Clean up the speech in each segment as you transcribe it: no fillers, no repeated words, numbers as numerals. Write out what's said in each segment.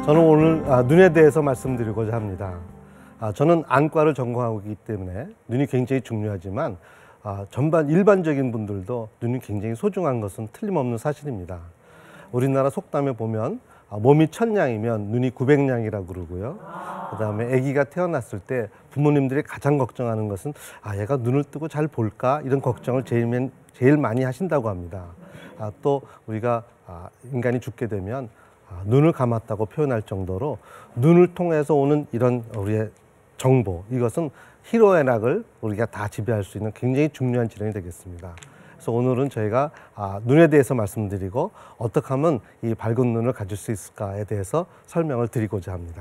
저는 오늘 눈에 대해서 말씀드리고자 합니다. 저는 안과를 전공하고 있기 때문에 눈이 굉장히 중요하지만 전반 일반적인 분들도 눈이 굉장히 소중한 것은 틀림없는 사실입니다. 우리나라 속담에 보면 몸이 1000냥이면 눈이 900냥이라고 그러고요. 그 다음에 아기가 태어났을 때 부모님들이 가장 걱정하는 것은 얘가 눈을 뜨고 잘 볼까? 이런 걱정을 제일 많이 하신다고 합니다. 또 우리가 인간이 죽게 되면 눈을 감았다고 표현할 정도로 눈을 통해서 오는 이런 우리의 정보, 이것은 희로애락을 우리가 다 지배할 수 있는 굉장히 중요한 질환이 되겠습니다. 그래서 오늘은 저희가 눈에 대해서 말씀드리고 어떻게 하면 이 밝은 눈을 가질 수 있을까에 대해서 설명을 드리고자 합니다.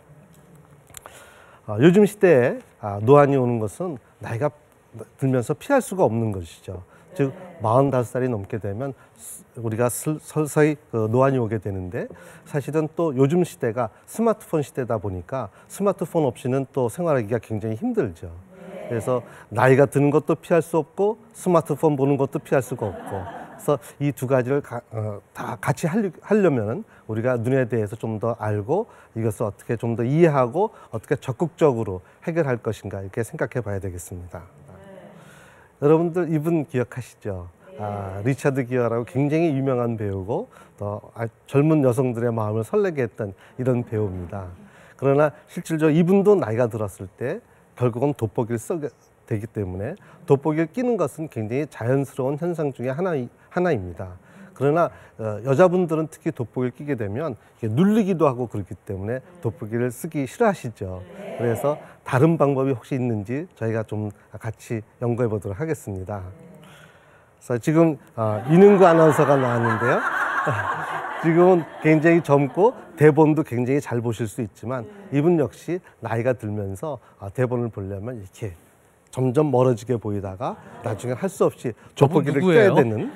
요즘 시대에 노안이 오는 것은 나이가 들면서 피할 수가 없는 것이죠. 즉 45살이 넘게 되면 우리가 서서히 노안이 오게 되는데, 사실은 또 요즘 시대가 스마트폰 시대다 보니까 스마트폰 없이는 또 생활하기가 굉장히 힘들죠. 그래서 나이가 드는 것도 피할 수 없고 스마트폰 보는 것도 피할 수가 없고, 그래서 이 두 가지를 다 같이 하려면 우리가 눈에 대해서 좀 더 알고 이것을 어떻게 좀 더 이해하고 어떻게 적극적으로 해결할 것인가, 이렇게 생각해 봐야 되겠습니다. 여러분들 이분 기억하시죠? 리차드 기어라고 굉장히 유명한 배우고 또 젊은 여성들의 마음을 설레게 했던 이런 배우입니다. 그러나 실질적으로 이분도 나이가 들었을 때 결국은 돋보기를 쓰게 되기 때문에 돋보기를 끼는 것은 굉장히 자연스러운 현상 중에 하나입니다. 그러나 여자분들은 특히 돋보기를 끼게 되면 이게 눌리기도 하고 그렇기 때문에 돋보기를 쓰기 싫어하시죠. 그래서 다른 방법이 혹시 있는지 저희가 좀 같이 연구해 보도록 하겠습니다. 그래서 지금 이능구 아나운서가 나왔는데요. 지금은 굉장히 젊고 대본도 굉장히 잘 보실 수 있지만 이분 역시 나이가 들면서 대본을 보려면 이렇게 점점 멀어지게 보이다가 나중에 할 수 없이 돋보기를 껴야 되는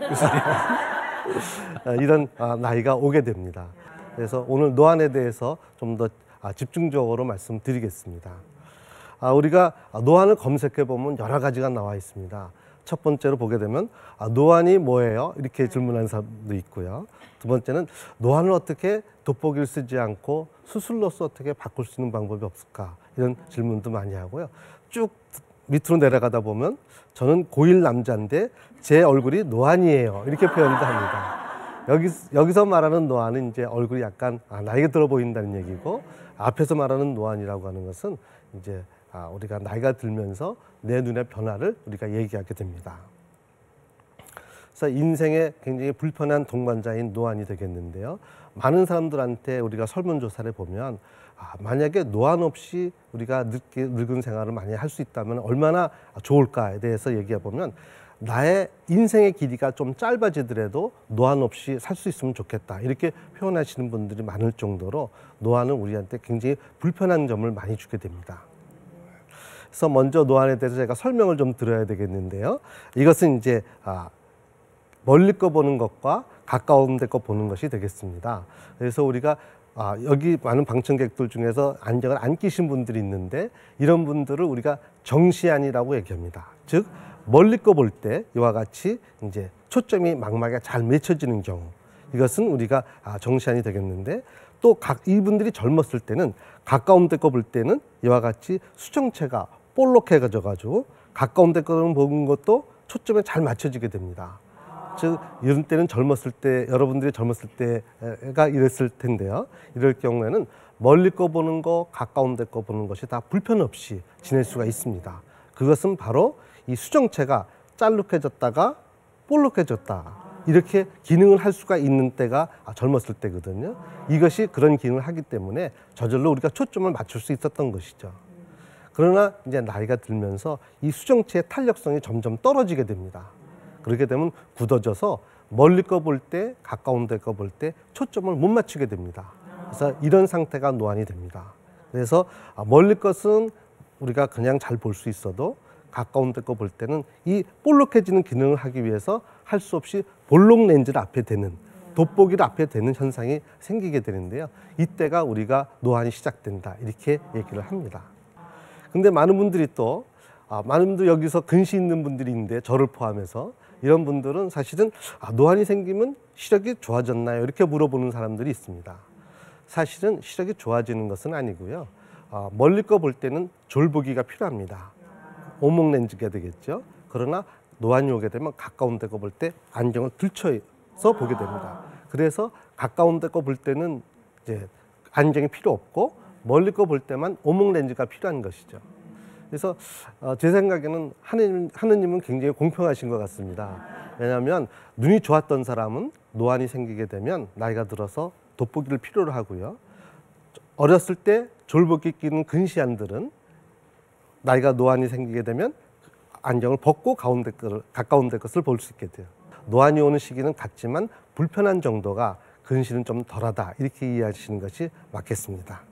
이런 나이가 오게 됩니다. 그래서 오늘 노안에 대해서 좀 더 집중적으로 말씀드리겠습니다. 우리가 노안을 검색해 보면 여러 가지가 나와 있습니다. 첫 번째로 보게 되면 노안이 뭐예요? 이렇게 질문하는 사람도 있고요. 두 번째는 노안을 어떻게 돋보기를 쓰지 않고 수술로서 어떻게 바꿀 수 있는 방법이 없을까? 이런 질문도 많이 하고요. 쭉 밑으로 내려가다 보면 저는 고1 남자인데 제 얼굴이 노안이에요, 이렇게 표현도 합니다. 여기서 말하는 노안은 이제 얼굴이 약간 나이가 들어 보인다는 얘기고, 앞에서 말하는 노안이라고 하는 것은 이제 우리가 나이가 들면서 내 눈의 변화를 우리가 얘기하게 됩니다. 그래서 인생에 굉장히 불편한 동반자인 노안이 되겠는데요. 많은 사람들한테 우리가 설문조사를 보면 만약에 노안 없이 우리가 늙은 생활을 많이 할 수 있다면 얼마나 좋을까에 대해서 얘기해 보면, 나의 인생의 길이가 좀 짧아지더라도 노안 없이 살 수 있으면 좋겠다, 이렇게 표현하시는 분들이 많을 정도로 노안은 우리한테 굉장히 불편한 점을 많이 주게 됩니다. 그래서 먼저 노안에 대해서 제가 설명을 좀 드려야 되겠는데요. 이것은 이제 멀리 거 보는 것과 가까운 데 거 보는 것이 되겠습니다. 그래서 우리가 여기 많은 방청객들 중에서 안경을 안 끼신 분들이 있는데, 이런 분들을 우리가 정시안이라고 얘기합니다. 즉 멀리 거 볼 때 이와 같이 이제 초점이 망막에 잘 맺혀지는 경우, 이것은 우리가 정시안이 되겠는데, 또 이분들이 젊었을 때는 가까운 데 거 볼 때는 이와 같이 수정체가 볼록해져 가지고 가까운 데 거를 보는 것도 초점에 잘 맞춰지게 됩니다. 즉 이런 때는 여러분들이 젊었을 때가 이랬을 텐데요. 이럴 경우에는 멀리 거 보는 거, 가까운 데 거 보는 것이 다 불편 없이 지낼 수가 있습니다. 그것은 바로 이 수정체가 짤룩해졌다가 볼록해졌다, 이렇게 기능을 할 수가 있는 때가 젊었을 때거든요. 이것이 그런 기능을 하기 때문에 저절로 우리가 초점을 맞출 수 있었던 것이죠. 그러나 이제 나이가 들면서 이 수정체의 탄력성이 점점 떨어지게 됩니다. 그렇게 되면 굳어져서 멀리 거 볼 때, 가까운 데 거 볼 때 초점을 못 맞추게 됩니다. 그래서 이런 상태가 노안이 됩니다. 그래서 멀리 것은 우리가 그냥 잘 볼 수 있어도 가까운 데 거 볼 때는 이 볼록해지는 기능을 하기 위해서 할 수 없이 볼록 렌즈를 앞에 대는, 돋보기를 앞에 대는 현상이 생기게 되는데요. 이때가 우리가 노안이 시작된다, 이렇게 얘기를 합니다. 근데 많은 분들이 여기서 근시 있는 분들이 있는데, 저를 포함해서 이런 분들은 사실은 노안이 생기면 시력이 좋아졌나요? 이렇게 물어보는 사람들이 있습니다. 사실은 시력이 좋아지는 것은 아니고요. 멀리 거 볼 때는 졸보기가 필요합니다. 오목 렌즈가 되겠죠. 그러나 노안이 오게 되면 가까운 데 거 볼 때 안경을 들쳐서 보게 됩니다. 그래서 가까운 데 거 볼 때는 이제 안경이 필요 없고 멀리 거 볼 때만 오목 렌즈가 필요한 것이죠. 그래서 제 생각에는 하느님은 굉장히 공평하신 것 같습니다. 왜냐하면 눈이 좋았던 사람은 노안이 생기게 되면 나이가 들어서 돋보기를 필요로 하고요. 어렸을 때 졸보기 끼는 근시안들은 나이가 노안이 생기게 되면 안경을 벗고 가까운 데 것을 볼 수 있게 돼요. 노안이 오는 시기는 같지만 불편한 정도가 근시는 좀 덜하다, 이렇게 이해하시는 것이 맞겠습니다.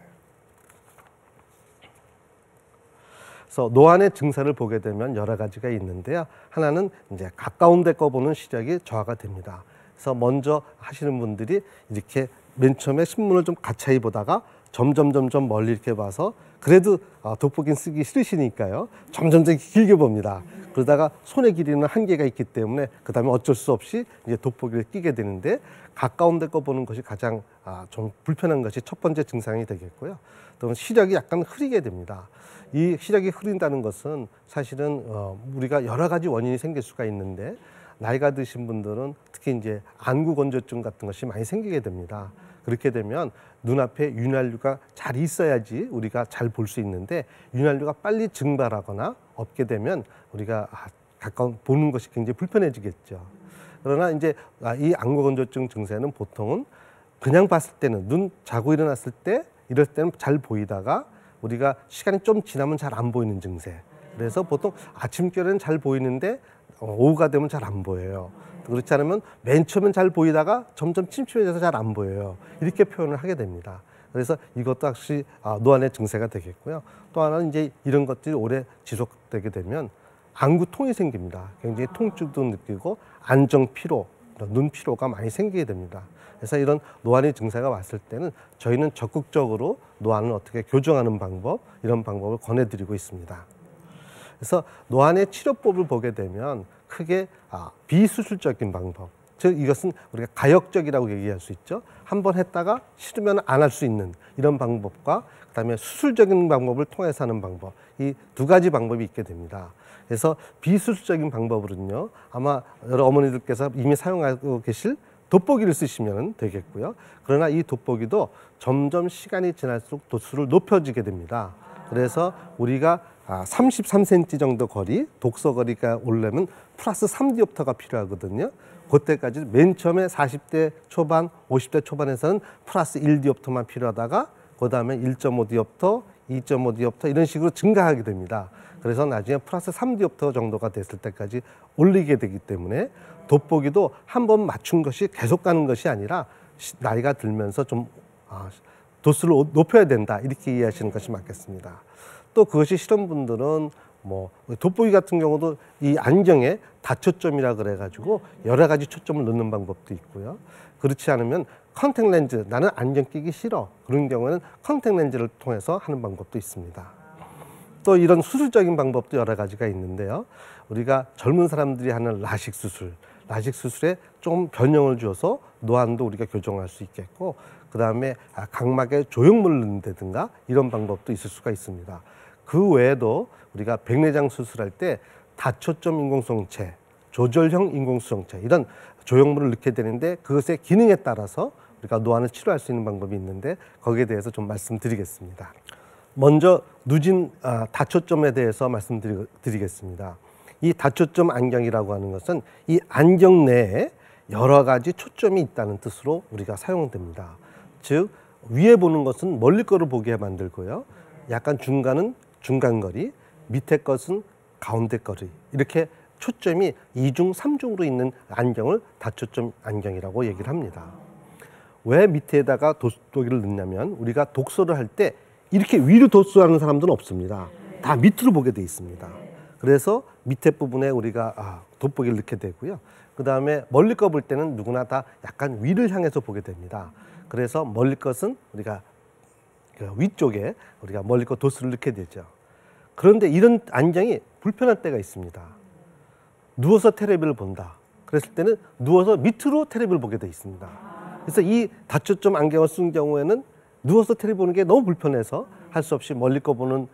그래서 노안의 증세를 보게 되면 여러 가지가 있는데요. 하나는 이제 가까운 데 거 보는 시력이 저하가 됩니다. 그래서 먼저 하시는 분들이 이렇게 맨 처음에 신문을 좀 가차이 보다가 점점 멀리 이렇게 봐서 그래도 돋보기는 쓰기 싫으시니까요. 점점 길게 봅니다. 그러다가 손의 길이는 한계가 있기 때문에 그 다음에 어쩔 수 없이 이제 돋보기를 끼게 되는데, 가까운 데 거 보는 것이 가장 좀 불편한 것이 첫 번째 증상이 되겠고요. 또 시력이 약간 흐리게 됩니다. 이 시력이 흐린다는 것은 사실은 우리가 여러 가지 원인이 생길 수가 있는데, 나이가 드신 분들은 특히 이제 안구 건조증 같은 것이 많이 생기게 됩니다. 그렇게 되면 눈앞에 윤활유가 잘 있어야지 우리가 잘 볼 수 있는데, 윤활유가 빨리 증발하거나 없게 되면 우리가 가까운 보는 것이 굉장히 불편해지겠죠. 그러나 이제 이 안구 건조증 증세는 보통은 그냥 봤을 때는, 눈 자고 일어났을 때 이럴 때는 잘 보이다가 우리가 시간이 좀 지나면 잘 안 보이는 증세. 그래서 보통 아침결에는 잘 보이는데 오후가 되면 잘 안 보여요. 그렇지 않으면 맨 처음엔 잘 보이다가 점점 침침해져서 잘 안 보여요. 이렇게 표현을 하게 됩니다. 그래서 이것도 역시 노안의 증세가 되겠고요. 또 하나는 이제 이런 것들이 오래 지속되게 되면 안구통이 생깁니다. 굉장히 통증도 느끼고 안정 피로, 눈 피로가 많이 생기게 됩니다. 그래서 이런 노안의 증세가 왔을 때는 저희는 적극적으로 노안을 어떻게 교정하는 방법, 이런 방법을 권해드리고 있습니다. 그래서 노안의 치료법을 보게 되면 크게 비수술적인 방법, 즉 이것은 우리가 가역적이라고 얘기할 수 있죠. 한번 했다가 싫으면 안 할 수 있는 이런 방법과 그다음에 수술적인 방법을 통해서 하는 방법, 이 두 가지 방법이 있게 됩니다. 그래서 비수술적인 방법으로는요, 아마 여러 어머니들께서 이미 사용하고 계실 돋보기를 쓰시면 되겠고요. 그러나 이 돋보기도 점점 시간이 지날수록 도수를 높여지게 됩니다. 그래서 우리가 33cm 정도 거리, 독서 거리가 오려면 플러스 3디옵터가 필요하거든요. 그때까지 맨 처음에 40대 초반, 50대 초반에서는 플러스 1디옵터만 필요하다가 그 다음에 1.5디옵터, 2.5디옵터 이런 식으로 증가하게 됩니다. 그래서 나중에 플러스 3디옵터 정도가 됐을 때까지 올리게 되기 때문에 돋보기도 한번 맞춘 것이 계속 가는 것이 아니라 나이가 들면서 좀 도수를 높여야 된다, 이렇게 이해하시는 것이 맞겠습니다. 또 그것이 싫은 분들은 뭐 돋보기 같은 경우도 이 안경에 다초점이라 그래가지고 여러 가지 초점을 넣는 방법도 있고요. 그렇지 않으면 컨택 렌즈, 나는 안경 끼기 싫어, 그런 경우에는 컨택 렌즈를 통해서 하는 방법도 있습니다. 또 이런 수술적인 방법도 여러 가지가 있는데요. 우리가 젊은 사람들이 하는 라식 수술, 라식 수술에 좀 변형을 줘서 노안도 우리가 교정할 수 있겠고, 그 다음에 각막에 조형물을 넣는다든가 이런 방법도 있을 수가 있습니다. 그 외에도 우리가 백내장 수술할 때 다초점 인공수정체, 조절형 인공수정체 이런 조형물을 넣게 되는데, 그것의 기능에 따라서 우리가 노안을 치료할 수 있는 방법이 있는데, 거기에 대해서 좀 말씀드리겠습니다. 먼저 누진 다초점에 대해서 말씀드리겠습니다. 이 다초점 안경이라고 하는 것은 이 안경 내에 여러 가지 초점이 있다는 뜻으로 우리가 사용됩니다. 즉 위에 보는 것은 멀리 거를 보게 만들고요, 약간 중간은 중간거리, 밑에 것은 가운데 거리, 이렇게 초점이 2중, 3중으로 있는 안경을 다초점 안경이라고 얘기를 합니다. 왜 밑에다가 돋보기를 넣냐면, 우리가 독서를 할 때 이렇게 위로 독서하는 사람들은 없습니다. 다 밑으로 보게 돼 있습니다. 그래서 밑에 부분에 우리가 돋보기를 넣게 되고요. 그 다음에 멀리 거 볼 때는 누구나 다 약간 위를 향해서 보게 됩니다. 그래서 멀리 것은 우리가 위쪽에 우리가 멀리 거 도수를 넣게 되죠. 그런데 이런 안경이 불편할 때가 있습니다. 누워서 테레비를 본다. 그랬을 때는 누워서 밑으로 테레비를 보게 돼 있습니다. 그래서 이 다초점 안경을 쓴 경우에는 누워서 텔레비 보는 게 너무 불편해서 할 수 없이 멀리 거 보는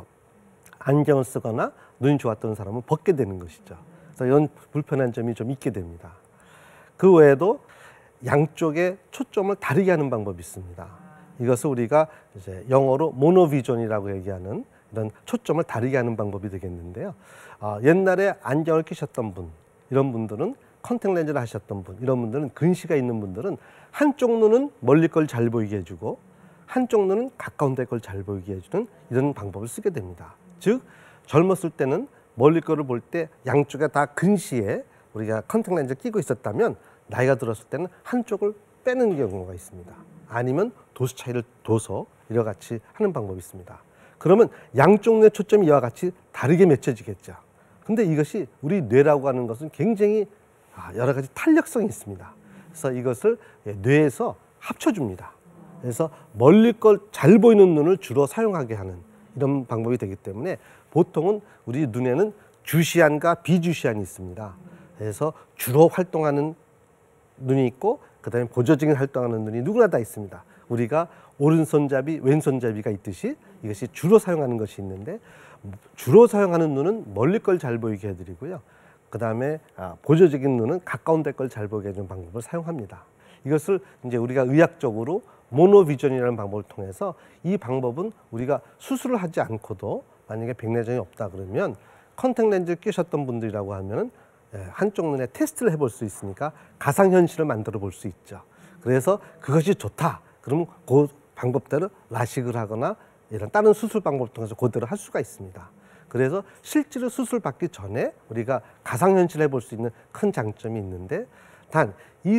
안경을 쓰거나 눈이 좋았던 사람은 벗게 되는 것이죠. 그래서 이런 불편한 점이 좀 있게 됩니다. 그 외에도 양쪽에 초점을 다르게 하는 방법이 있습니다. 이것을 우리가 이제 영어로 모노비전이라고 얘기하는 이런 초점을 다르게 하는 방법이 되겠는데요. 옛날에 안경을 끼셨던 분, 이런 분들은 컨택 렌즈를 하셨던 분, 이런 분들은 근시가 있는 분들은 한쪽 눈은 멀리 걸 잘 보이게 해주고 한쪽 눈은 가까운 데 걸 잘 보이게 해주는 이런 방법을 쓰게 됩니다. 즉 젊었을 때는 멀리 거를 볼 때 양쪽에 다 근시에 우리가 컨택 렌즈를 끼고 있었다면 나이가 들었을 때는 한쪽을 빼는 경우가 있습니다. 아니면 도수 차이를 둬서 이와 같이 하는 방법이 있습니다. 그러면 양쪽 뇌 초점이 이와 같이 다르게 맺혀지겠죠. 근데 이것이 우리 뇌라고 하는 것은 굉장히 여러 가지 탄력성이 있습니다. 그래서 이것을 뇌에서 합쳐줍니다. 그래서 멀리 걸 잘 보이는 눈을 주로 사용하게 하는 이런 방법이 되기 때문에 보통은 우리 눈에는 주시안과 비주시안이 있습니다. 그래서 주로 활동하는 눈이 있고 그다음에 보조적인 활동하는 눈이 누구나 다 있습니다. 우리가 오른손잡이, 왼손잡이가 있듯이 이것이 주로 사용하는 것이 있는데 주로 사용하는 눈은 멀리 걸 잘 보이게 해드리고요. 그다음에 보조적인 눈은 가까운 데 걸 잘 보이게 해주는 방법을 사용합니다. 이것을 이제 우리가 의학적으로 모노비전이라는 방법을 통해서 이 방법은 우리가 수술을 하지 않고도 만약에 백내장이 없다 그러면 컨택 렌즈를 끼셨던 분들이라고 하면은 한쪽 눈에 테스트를 해볼 수 있으니까 가상현실을 만들어 볼 수 있죠. 그래서 그것이 좋다. 그러면 그 방법대로 라식을 하거나 이런 다른 수술 방법을 통해서 그대로 할 수가 있습니다. 그래서 실제로 수술 받기 전에 우리가 가상현실을 해볼 수 있는 큰 장점이 있는데 단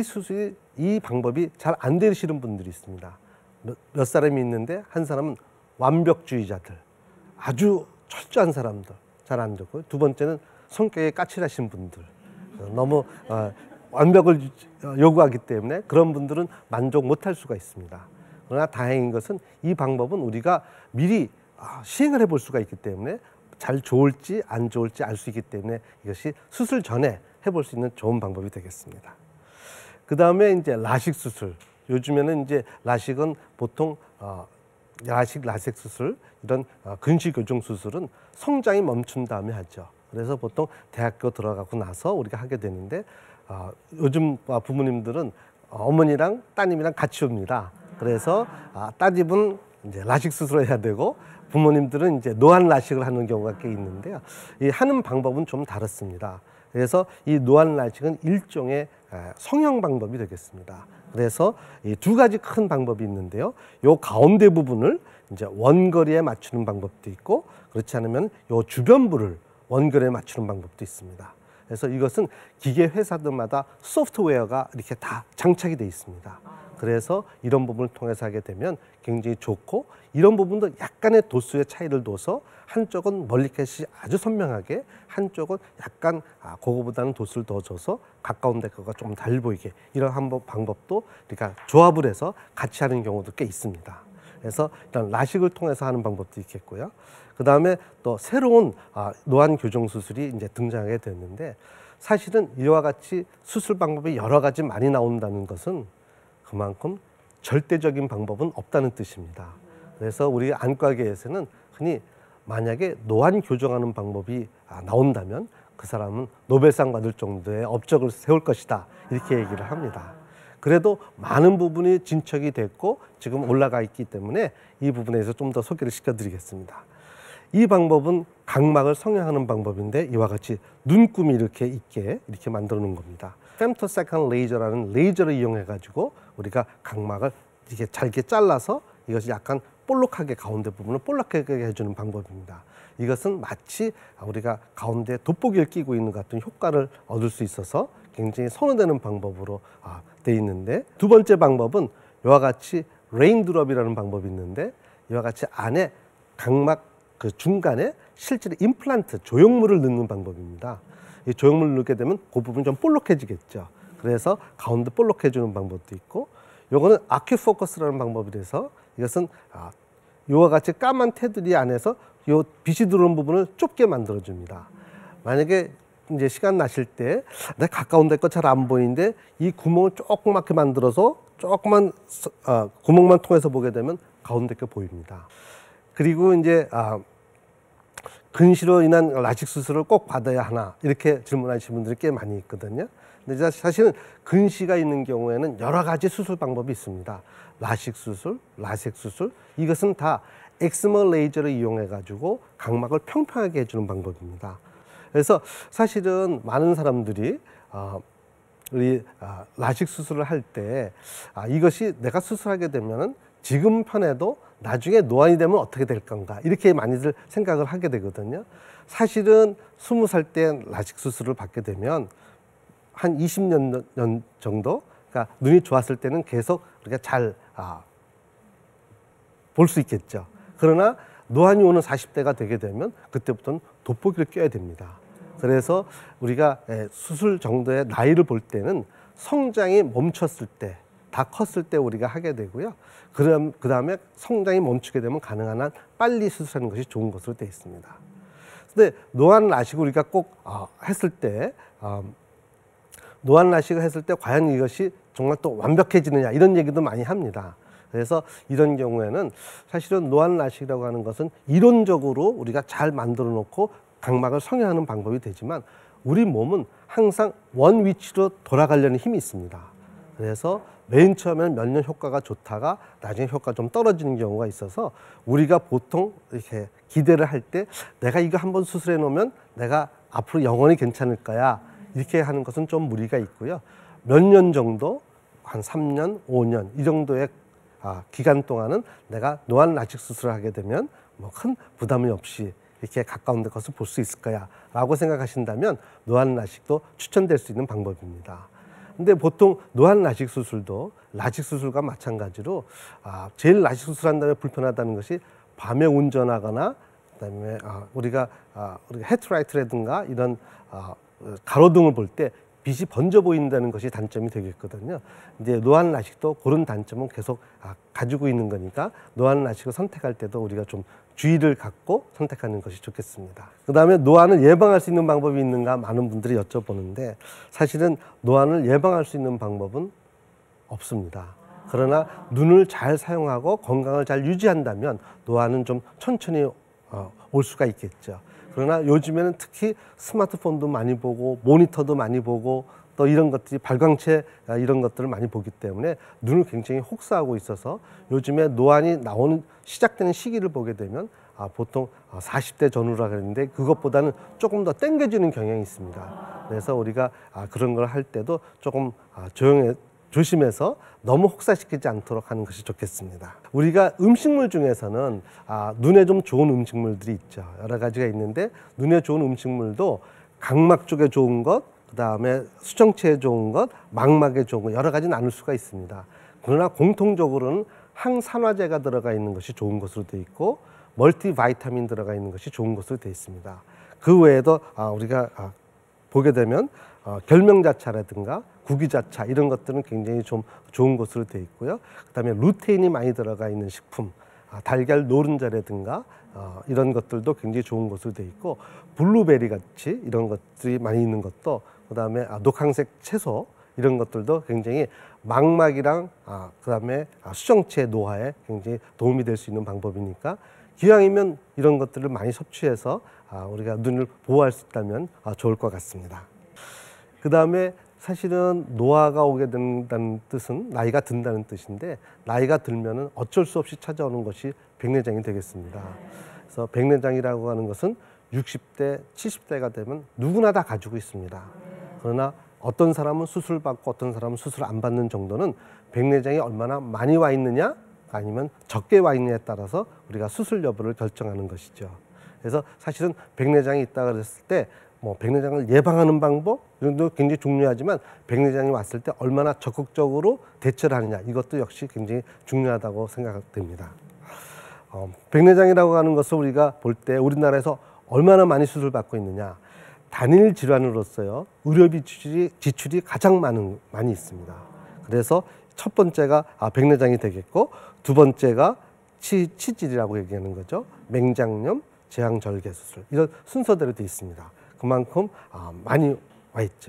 이 방법이 잘 안 되시는 분들이 있습니다. 몇 사람이 있는데 한 사람은 완벽주의자들, 아주 철저한 사람들 잘 안 되고 두 번째는 성격이 까칠하신 분들 너무 완벽을 요구하기 때문에 그런 분들은 만족 못할 수가 있습니다. 그러나 다행인 것은 이 방법은 우리가 미리 시행을 해볼 수가 있기 때문에 잘 좋을지 안 좋을지 알 수 있기 때문에 이것이 수술 전에 해볼 수 있는 좋은 방법이 되겠습니다. 그 다음에 이제 라식 수술. 요즘에는 이제 라식은 보통 라식 수술 이런 근시 교정 수술은 성장이 멈춘 다음에 하죠. 그래서 보통 대학교 들어가고 나서 우리가 하게 되는데 요즘 부모님들은 어머니랑 따님이랑 같이 옵니다. 그래서 따님은 이제 라식 수술을 해야 되고 부모님들은 이제 노안 라식을 하는 경우가 꽤 있는데요. 이 하는 방법은 좀 다릅니다. 그래서 이 노안 라식은 일종의 성형 방법이 되겠습니다. 그래서 이 두 가지 큰 방법이 있는데요. 요 가운데 부분을 이제 원거리에 맞추는 방법도 있고 그렇지 않으면 요 주변부를 원거리에 맞추는 방법도 있습니다. 그래서 이것은 기계 회사들마다 소프트웨어가 이렇게 다 장착이 되어 있습니다. 그래서 이런 부분을 통해서 하게 되면 굉장히 좋고 이런 부분도 약간의 도수의 차이를 둬서 한쪽은 멀리켓이 아주 선명하게 한쪽은 약간 그거보다는 도수를 더 줘서 가까운 데 거가 좀 달 보이게 이런 방법도 그러니까 조합을 해서 같이 하는 경우도 꽤 있습니다. 그래서 일단 라식을 통해서 하는 방법도 있겠고요. 그 다음에 또 새로운 노안 교정 수술이 이제 등장하게 됐는데 사실은 이와 같이 수술 방법이 여러 가지 많이 나온다는 것은 그만큼 절대적인 방법은 없다는 뜻입니다. 그래서 우리 안과계에서는 흔히 만약에 노안 교정하는 방법이 나온다면 그 사람은 노벨상 받을 정도의 업적을 세울 것이다 이렇게 얘기를 합니다. 그래도 많은 부분이 진척이 됐고 지금 올라가 있기 때문에 이 부분에서 좀 더 소개를 시켜드리겠습니다. 이 방법은 각막을 성형하는 방법인데 이와 같이 눈금이 이렇게 있게 이렇게 만들어 놓은 겁니다. femtosecond 레이저라는 레이저를 이용해 가지고 우리가 각막을 이렇게 잘게 잘라서 이것이 약간 볼록하게 가운데 부분을 볼록하게 해주는 방법입니다. 이것은 마치 우리가 가운데 돋보기를 끼고 있는 것 같은 효과를 얻을 수 있어서 굉장히 선호되는 방법으로 되어 있는데 두 번째 방법은 이와 같이 레인드롭이라는 방법이 있는데 이와 같이 안에 각막 그 중간에 실제로 임플란트 조형물을 넣는 방법입니다. 이 조형물을 넣게 되면 그 부분이 좀 볼록해지겠죠. 그래서 가운데 볼록해주는 방법도 있고 요거는 아큐포커스라는 방법이 돼서 이것은 이와 같이 까만 테두리 안에서 요 빛이 들어오는 부분을 좁게 만들어줍니다. 만약에 이제 시간 나실 때 내가 가까운 데 거 잘 안 보이는데 이 구멍을 조그맣게 만들어서 조그만 구멍만 통해서 보게 되면 가운데 게 보입니다. 그리고 이제 근시로 인한 라식 수술을 꼭 받아야 하나 이렇게 질문하시는 분들이 꽤 많이 있거든요. 근데 사실은 근시가 있는 경우에는 여러 가지 수술 방법이 있습니다. 라식 수술, 라섹 수술, 이것은 다 엑스머 레이저를 이용해 가지고 각막을 평평하게 해주는 방법입니다. 그래서 사실은 많은 사람들이 우리 라식 수술을 할 때 이것이 내가 수술하게 되면은 지금 편해도 나중에 노안이 되면 어떻게 될 건가 이렇게 많이들 생각을 하게 되거든요. 사실은 20살 때 라식 수술을 받게 되면 한 20년 정도, 그러니까 눈이 좋았을 때는 계속 우리가 잘 볼 수 있겠죠. 그러나 노안이 오는 40대가 되게 되면 그때부터는 돋보기를 껴야 됩니다. 그래서 우리가 수술 정도의 나이를 볼 때는 성장이 멈췄을 때, 다 컸을 때 우리가 하게 되고요. 그 다음에 성장이 멈추게 되면 가능한 한 빨리 수술하는 것이 좋은 것으로 되어 있습니다. 근데 노안 라식을 우리가 꼭 했을 때, 노안 라식을 했을 때 과연 이것이 정말 또 완벽해지느냐 이런 얘기도 많이 합니다. 그래서 이런 경우에는 사실은 노안 라식이라고 하는 것은 이론적으로 우리가 잘 만들어 놓고 각막을 성형하는 방법이 되지만 우리 몸은 항상 원 위치로 돌아가려는 힘이 있습니다. 그래서 맨 처음에는 몇 년 효과가 좋다가 나중에 효과가 좀 떨어지는 경우가 있어서 우리가 보통 이렇게 기대를 할 때 내가 이거 한번 수술해 놓으면 내가 앞으로 영원히 괜찮을 거야 이렇게 하는 것은 좀 무리가 있고요. 몇 년 정도, 한 3년, 5년 이 정도의 기간 동안은 내가 노안 라식 수술을 하게 되면 뭐 큰 부담이 없이 이렇게 가까운 데 것을 볼 수 있을 거야 라고 생각하신다면 노안 라식도 추천될 수 있는 방법입니다. 근데 보통 노안 라식 수술도 라식 수술과 마찬가지로 제일 라식 수술한 다음에 불편하다는 것이 밤에 운전하거나 그다음에 우리가 헤드라이트라든가 이런 가로등을 볼 때 빛이 번져 보인다는 것이 단점이 되겠거든요. 이제 노안 라식도 그런 단점은 계속 가지고 있는 거니까 노안 라식을 선택할 때도 우리가 좀 주의를 갖고 선택하는 것이 좋겠습니다. 그다음에 노안을 예방할 수 있는 방법이 있는가 많은 분들이 여쭤보는데 사실은 노안을 예방할 수 있는 방법은 없습니다. 그러나 눈을 잘 사용하고 건강을 잘 유지한다면 노안은 좀 천천히 올 수가 있겠죠. 그러나 요즘에는 특히 스마트폰도 많이 보고 모니터도 많이 보고 또 이런 것들이 발광체 이런 것들을 많이 보기 때문에 눈을 굉장히 혹사하고 있어서 요즘에 노안이 시작되는 시기를 보게 되면 보통 40대 전후라 그랬는데 그것보다는 조금 더 땡겨지는 경향이 있습니다. 그래서 우리가 그런 걸 할 때도 조금 조심해서 너무 혹사시키지 않도록 하는 것이 좋겠습니다. 우리가 음식물 중에서는 눈에 좀 좋은 음식물들이 있죠. 여러 가지가 있는데 눈에 좋은 음식물도 각막 쪽에 좋은 것, 그다음에 수정체에 좋은 것, 망막에 좋은 것 여러 가지 나눌 수가 있습니다. 그러나 공통적으로는 항산화제가 들어가 있는 것이 좋은 것으로 되어 있고 멀티바이타민 들어가 있는 것이 좋은 것으로 되어 있습니다. 그 외에도 우리가 보게 되면 결명자차라든가 구기자차 이런 것들은 굉장히 좀 좋은 것으로 되어 있고요. 그다음에 루테인이 많이 들어가 있는 식품, 달걀 노른자라든가 이런 것들도 굉장히 좋은 것으로 되어 있고 블루베리 같이 이런 것들이 많이 있는 것도 그다음에 녹황색 채소 이런 것들도 굉장히 망막이랑 그다음에 수정체 노화에 굉장히 도움이 될 수 있는 방법이니까 기왕이면 이런 것들을 많이 섭취해서 우리가 눈을 보호할 수 있다면 좋을 것 같습니다. 그다음에 사실은 노화가 오게 된다는 뜻은 나이가 든다는 뜻인데 나이가 들면은 어쩔 수 없이 찾아오는 것이 백내장이 되겠습니다. 그래서 백내장이라고 하는 것은 60대, 70대가 되면 누구나 다 가지고 있습니다. 그러나 어떤 사람은 수술 받고 어떤 사람은 수술 안 받는 정도는 백내장이 얼마나 많이 와 있느냐 아니면 적게 와 있느냐에 따라서 우리가 수술 여부를 결정하는 것이죠. 그래서 사실은 백내장이 있다 그랬을 때 뭐 백내장을 예방하는 방법 이런 것도 굉장히 중요하지만 백내장이 왔을 때 얼마나 적극적으로 대처를 하느냐 이것도 역시 굉장히 중요하다고 생각됩니다. 백내장이라고 하는 것을 우리가 볼 때 우리나라에서 얼마나 많이 수술받고 있느냐 단일 질환으로서요 의료비 지출이 가장 많이 있습니다. 그래서 첫 번째가 백내장이 되겠고 두 번째가 치질이라고 얘기하는 거죠. 맹장염, 제왕절개 수술 이런 순서대로 되어 있습니다. 그만큼 많이 와 있죠.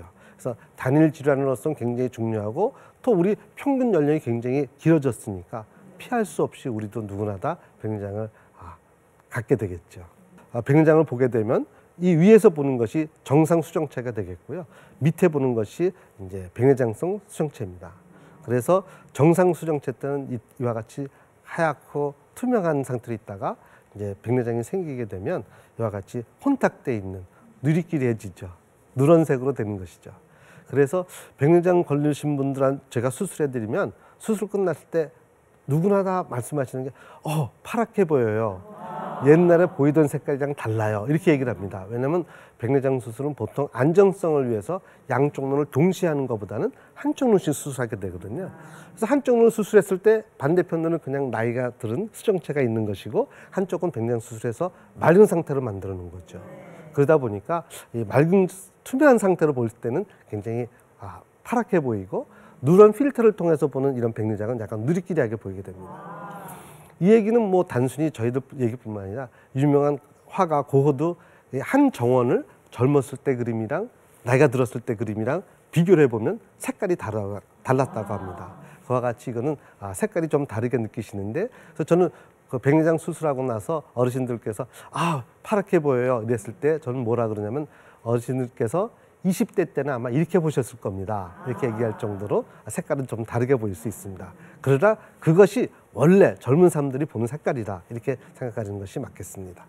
그래서 단일 질환으로서는 굉장히 중요하고 또 우리 평균 연령이 굉장히 길어졌으니까 피할 수 없이 우리도 누구나 다 백내장을 갖게 되겠죠. 백내장을 보게 되면 이 위에서 보는 것이 정상 수정체가 되겠고요. 밑에 보는 것이 이제 백내장성 수정체입니다. 그래서 정상 수정체 때는 이와 같이 하얗고 투명한 상태로 있다가 이제 백내장이 생기게 되면 이와 같이 혼탁돼 있는 누리끼리해지죠. 누런색으로 되는 것이죠. 그래서 백내장 걸리신 분들한테 제가 수술해드리면 수술 끝났을 때 누구나 다 말씀하시는 게 파랗게 보여요. 옛날에 보이던 색깔이랑 달라요. 이렇게 얘기를 합니다. 왜냐하면 백내장 수술은 보통 안정성을 위해서 양쪽 눈을 동시에 하는 것보다는 한쪽 눈씩 수술하게 되거든요. 그래서 한쪽 눈을 수술했을 때 반대편 눈은 그냥 나이가 들은 수정체가 있는 것이고 한쪽은 백내장 수술해서 맑은 상태로 만들어 놓은 거죠. 그러다 보니까 이 맑은 투명한 상태로 볼 때는 굉장히 파랗게 보이고 누런 필터를 통해서 보는 이런 백내장은 약간 누리끼리하게 보이게 됩니다. 이 얘기는 뭐 단순히 저희들 얘기뿐만 아니라 유명한 화가 고흐도 한 정원을 젊었을 때 그림이랑 나이가 들었을 때 그림이랑 비교를 해보면 색깔이 달랐다고 합니다. 그와 같이 이거는 색깔이 좀 다르게 느끼시는데, 그래서 저는 그 백내장 수술하고 나서 어르신들께서 파랗게 보여요 이랬을 때 저는 뭐라 그러냐면, 어르신들께서 20대 때는 아마 이렇게 보셨을 겁니다. 이렇게 얘기할 정도로 색깔은 좀 다르게 보일 수 있습니다. 그러나 그것이 원래 젊은 사람들이 보는 색깔이다, 이렇게 생각하는 것이 맞겠습니다.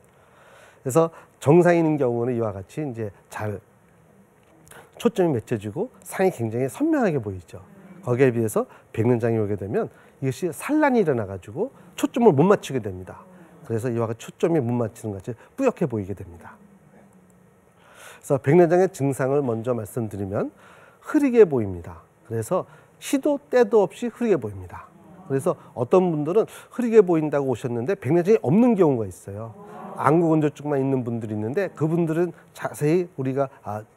그래서 정상인인 경우는 이와 같이 이제 잘 초점이 맺혀지고 상이 굉장히 선명하게 보이죠. 거기에 비해서 백내장이 오게 되면 이것이 산란이 일어나가지고 초점을 못 맞추게 됩니다. 그래서 이와 같이 초점이 못 맞추는 것이 뿌옇게 보이게 됩니다. 그래서 백내장의 증상을 먼저 말씀드리면 흐리게 보입니다. 그래서 시도 때도 없이 흐리게 보입니다. 그래서 어떤 분들은 흐리게 보인다고 오셨는데 백내장이 없는 경우가 있어요. 안구건조증만 있는 분들이 있는데 그분들은 자세히 우리가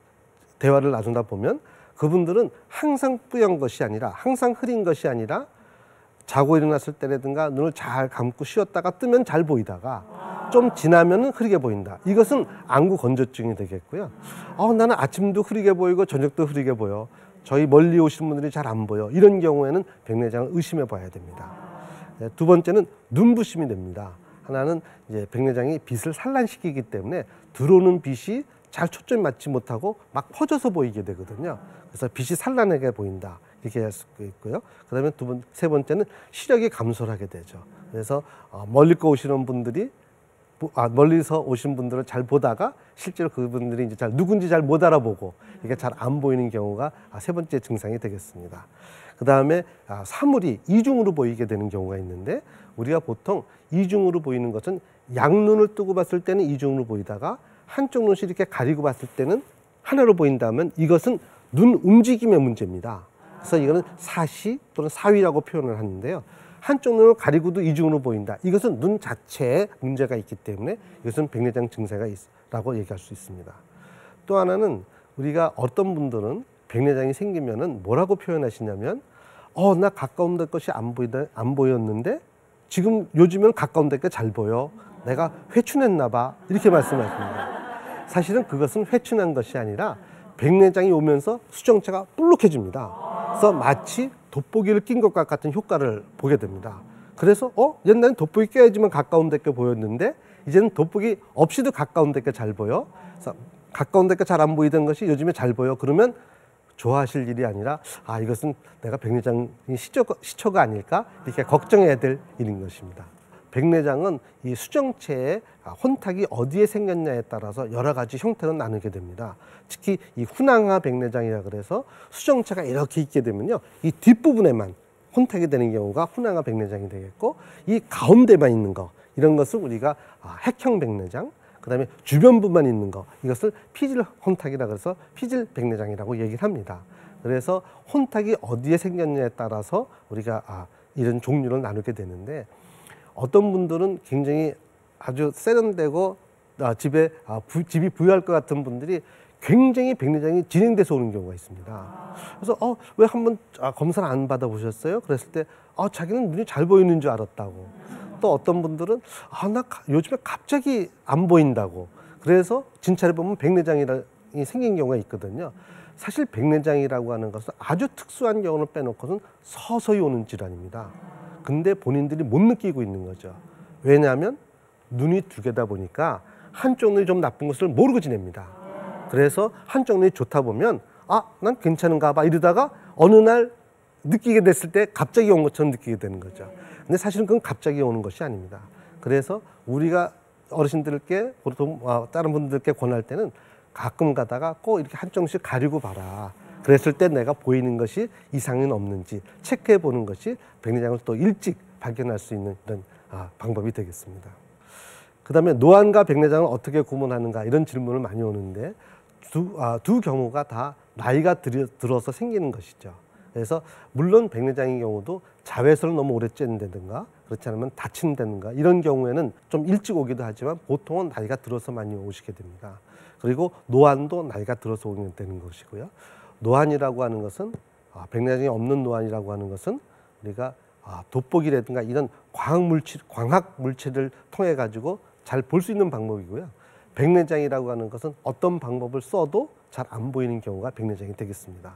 대화를 나누다 보면 그분들은 항상 뿌연 것이 아니라, 항상 흐린 것이 아니라 자고 일어났을 때라든가 눈을 잘 감고 쉬었다가 뜨면 잘 보이다가 좀 지나면 흐리게 보인다. 이것은 안구 건조증이 되겠고요. 나는 아침도 흐리게 보이고 저녁도 흐리게 보여. 저희 멀리 오신 분들이 잘 안 보여. 이런 경우에는 백내장을 의심해 봐야 됩니다. 두 번째는 눈부심이 됩니다. 하나는 이제 백내장이 빛을 산란시키기 때문에 들어오는 빛이 잘 초점이 맞지 못하고 막 퍼져서 보이게 되거든요. 그래서 빛이 산란하게 보인다, 이렇게 할 수 있고요. 그다음에 세 번째는 시력이 감소를 하게 되죠. 그래서 멀리서 오시는 분들이 멀리서 오신 분들을 잘 보다가 실제로 그분들이 이제 누군지 잘 못 알아보고 이게 잘 안 보이는 경우가 세 번째 증상이 되겠습니다. 그 다음에 사물이 이중으로 보이게 되는 경우가 있는데, 우리가 보통 이중으로 보이는 것은 양눈을 뜨고 봤을 때는 이중으로 보이다가 한쪽 눈이 이렇게 가리고 봤을 때는 하나로 보인다면 이것은 눈 움직임의 문제입니다. 그래서 이거는 사시 또는 사위라고 표현을 하는데요. 한쪽 눈을 가리고도 이중으로 보인다. 이것은 눈 자체에 문제가 있기 때문에 이것은 백내장 증세라고 얘기할 수 있습니다. 또 하나는 우리가 어떤 분들은 백내장이 생기면은 뭐라고 표현하시냐면, 나 가까운 데 것이 안 보였는데 지금 요즘은 가까운 데가 잘 보여. 내가 회춘했나 봐. 이렇게 말씀하십니다. 사실은 그것은 회춘한 것이 아니라 백내장이 오면서 수정체가 볼록해집니다. 그래서 마치 돋보기를 낀 것과 같은 효과를 보게 됩니다. 그래서 옛날엔 돋보기 껴야지만 가까운 데께 보였는데 이제는 돋보기 없이도 가까운 데께 잘 보여. 그래서 가까운 데께 잘 안 보이던 것이 요즘에 잘 보여. 그러면 좋아하실 일이 아니라 이것은 내가 백내장이 시초가 아닐까, 이렇게 걱정해야 될 일인 것입니다. 백내장은 이 수정체의 혼탁이 어디에 생겼냐에 따라서 여러 가지 형태로 나누게 됩니다. 특히 이 훈황화 백내장이라 그래서 수정체가 이렇게 있게 되면요, 이 뒷부분에만 혼탁이 되는 경우가 훈황화 백내장이 되겠고, 이 가운데만 있는 거, 이런 것을 우리가 핵형 백내장, 그 다음에 주변부만 있는 거, 이것을 피질 혼탁이라 그래서 피질 백내장이라고 얘기를 합니다. 그래서 혼탁이 어디에 생겼냐에 따라서 우리가 이런 종류를 나누게 되는데, 어떤 분들은 굉장히 아주 세련되고 집이 부유할 것 같은 분들이 굉장히 백내장이 진행돼서 오는 경우가 있습니다. 그래서 왜 한번 검사를 안 받아보셨어요? 그랬을 때 자기는 눈이 잘 보이는 줄 알았다고. 또 어떤 분들은 나 요즘에 갑자기 안 보인다고. 그래서 진찰해 보면 백내장이 생긴 경우가 있거든요. 사실 백내장이라고 하는 것은 아주 특수한 경우를 빼놓고는 서서히 오는 질환입니다. 근데 본인들이 못 느끼고 있는 거죠. 왜냐하면 눈이 두 개다 보니까 한쪽 눈이 좀 나쁜 것을 모르고 지냅니다. 그래서 한쪽 눈이 좋다 보면 난 괜찮은가 봐 이러다가 어느 날 느끼게 됐을 때 갑자기 온 것처럼 느끼게 되는 거죠. 근데 사실은 그건 갑자기 오는 것이 아닙니다. 그래서 우리가 어르신들께 보통 다른 분들께 권할 때는 가끔 가다가 꼭 이렇게 한쪽씩 가리고 봐라. 그랬을 때 내가 보이는 것이 이상은 없는지 체크해 보는 것이 백내장을 또 일찍 발견할 수 있는 이런 방법이 되겠습니다. 그 다음에 노안과 백내장을 어떻게 구분하는가 이런 질문을 많이 오는데 두 경우가 다 나이가 들어서 생기는 것이죠. 그래서 물론 백내장의 경우도 자외선을 너무 오래 쬐는다든가 그렇지 않으면 다친다든가 이런 경우에는 좀 일찍 오기도 하지만 보통은 나이가 들어서 많이 오시게 됩니다. 그리고 노안도 나이가 들어서 오게 되는 것이고요. 노안이라고 하는 것은 백내장이 없는 노안이라고 하는 것은 우리가 돋보기라든가 이런 광학 물질을 통해 가지고 잘 볼 수 있는 방법이고요. 백내장이라고 하는 것은 어떤 방법을 써도 잘 안 보이는 경우가 백내장이 되겠습니다.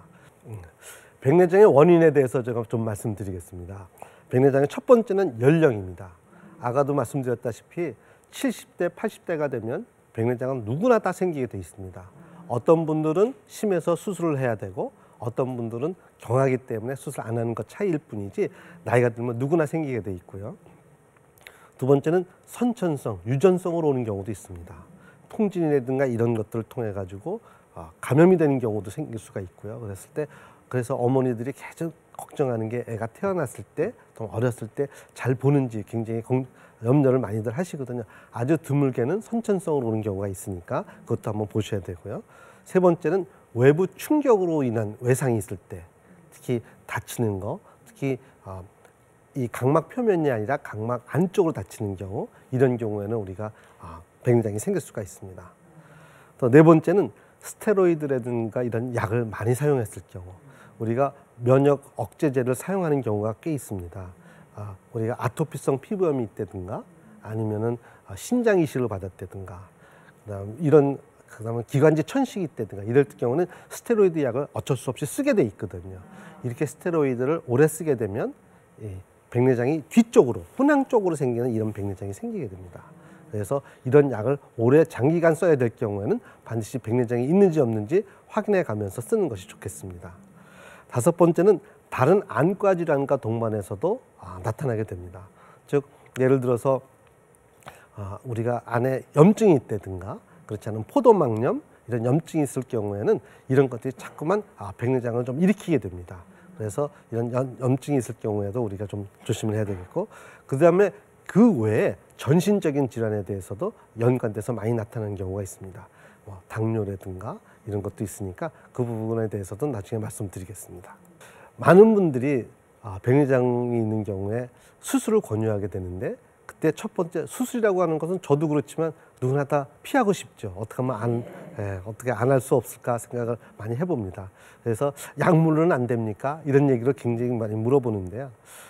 백내장의 원인에 대해서 제가 좀 말씀드리겠습니다. 백내장의 첫 번째는 연령입니다. 아까도 말씀드렸다시피 70대, 80대가 되면 백내장은 누구나 다 생기게 돼 있습니다. 어떤 분들은 심해서 수술을 해야 되고 어떤 분들은 경하기 때문에 수술 안 하는 것 차이일 뿐이지 나이가 들면 누구나 생기게 돼 있고요. 두 번째는 선천성, 유전성으로 오는 경우도 있습니다. 풍진이라든가 이런 것들을 통해 가지고 감염이 되는 경우도 생길 수가 있고요. 그래서 어머니들이 계속 걱정하는 게 애가 태어났을 때, 또 어렸을 때 잘 보는지 굉장히 염려를 많이들 하시거든요. 아주 드물게는 선천성으로 오는 경우가 있으니까 그것도 한번 보셔야 되고요. 세 번째는 외부 충격으로 인한 외상이 있을 때, 특히 다치는 거, 특히 이 각막 표면이 아니라 각막 안쪽으로 다치는 경우, 이런 경우에는 우리가 백내장이 생길 수가 있습니다. 또 네 번째는 스테로이드라든가 이런 약을 많이 사용했을 경우, 우리가 면역 억제제를 사용하는 경우가 꽤 있습니다. 우리가 아토피성 피부염이 있다든가 아니면은 신장 이식을 받았다든가 그다음에 기관지 천식이 있다든가 이럴 경우는 스테로이드 약을 어쩔 수 없이 쓰게 돼 있거든요. 이렇게 스테로이드를 오래 쓰게 되면 백내장이 뒤쪽으로 훈황 쪽으로 생기는 이런 백내장이 생기게 됩니다. 그래서 이런 약을 오래 장기간 써야 될 경우에는 반드시 백내장이 있는지 없는지 확인해 가면서 쓰는 것이 좋겠습니다. 다섯 번째는 다른 안과 질환과 동반해서도 나타나게 됩니다. 즉 예를 들어서 우리가 안에 염증이 있다든가 그렇지 않으면 포도막염 이런 염증이 있을 경우에는 이런 것들이 자꾸만 백내장을 좀 일으키게 됩니다. 그래서 이런 염증이 있을 경우에도 우리가 좀 조심을 해야 되겠고, 그 다음에 그 외에 전신적인 질환에 대해서도 연관돼서 많이 나타나는 경우가 있습니다. 당뇨라든가 이런 것도 있으니까 그 부분에 대해서도 나중에 말씀드리겠습니다. 많은 분들이 백내장이 있는 경우에 수술을 권유하게 되는데, 그때 첫 번째 수술이라고 하는 것은 저도 그렇지만 누구나 다 피하고 싶죠. 어떻게 하면 어떻게 안 할 수 없을까 생각을 많이 해봅니다. 그래서 약물로는 안 됩니까? 이런 얘기를 굉장히 많이 물어보는데요.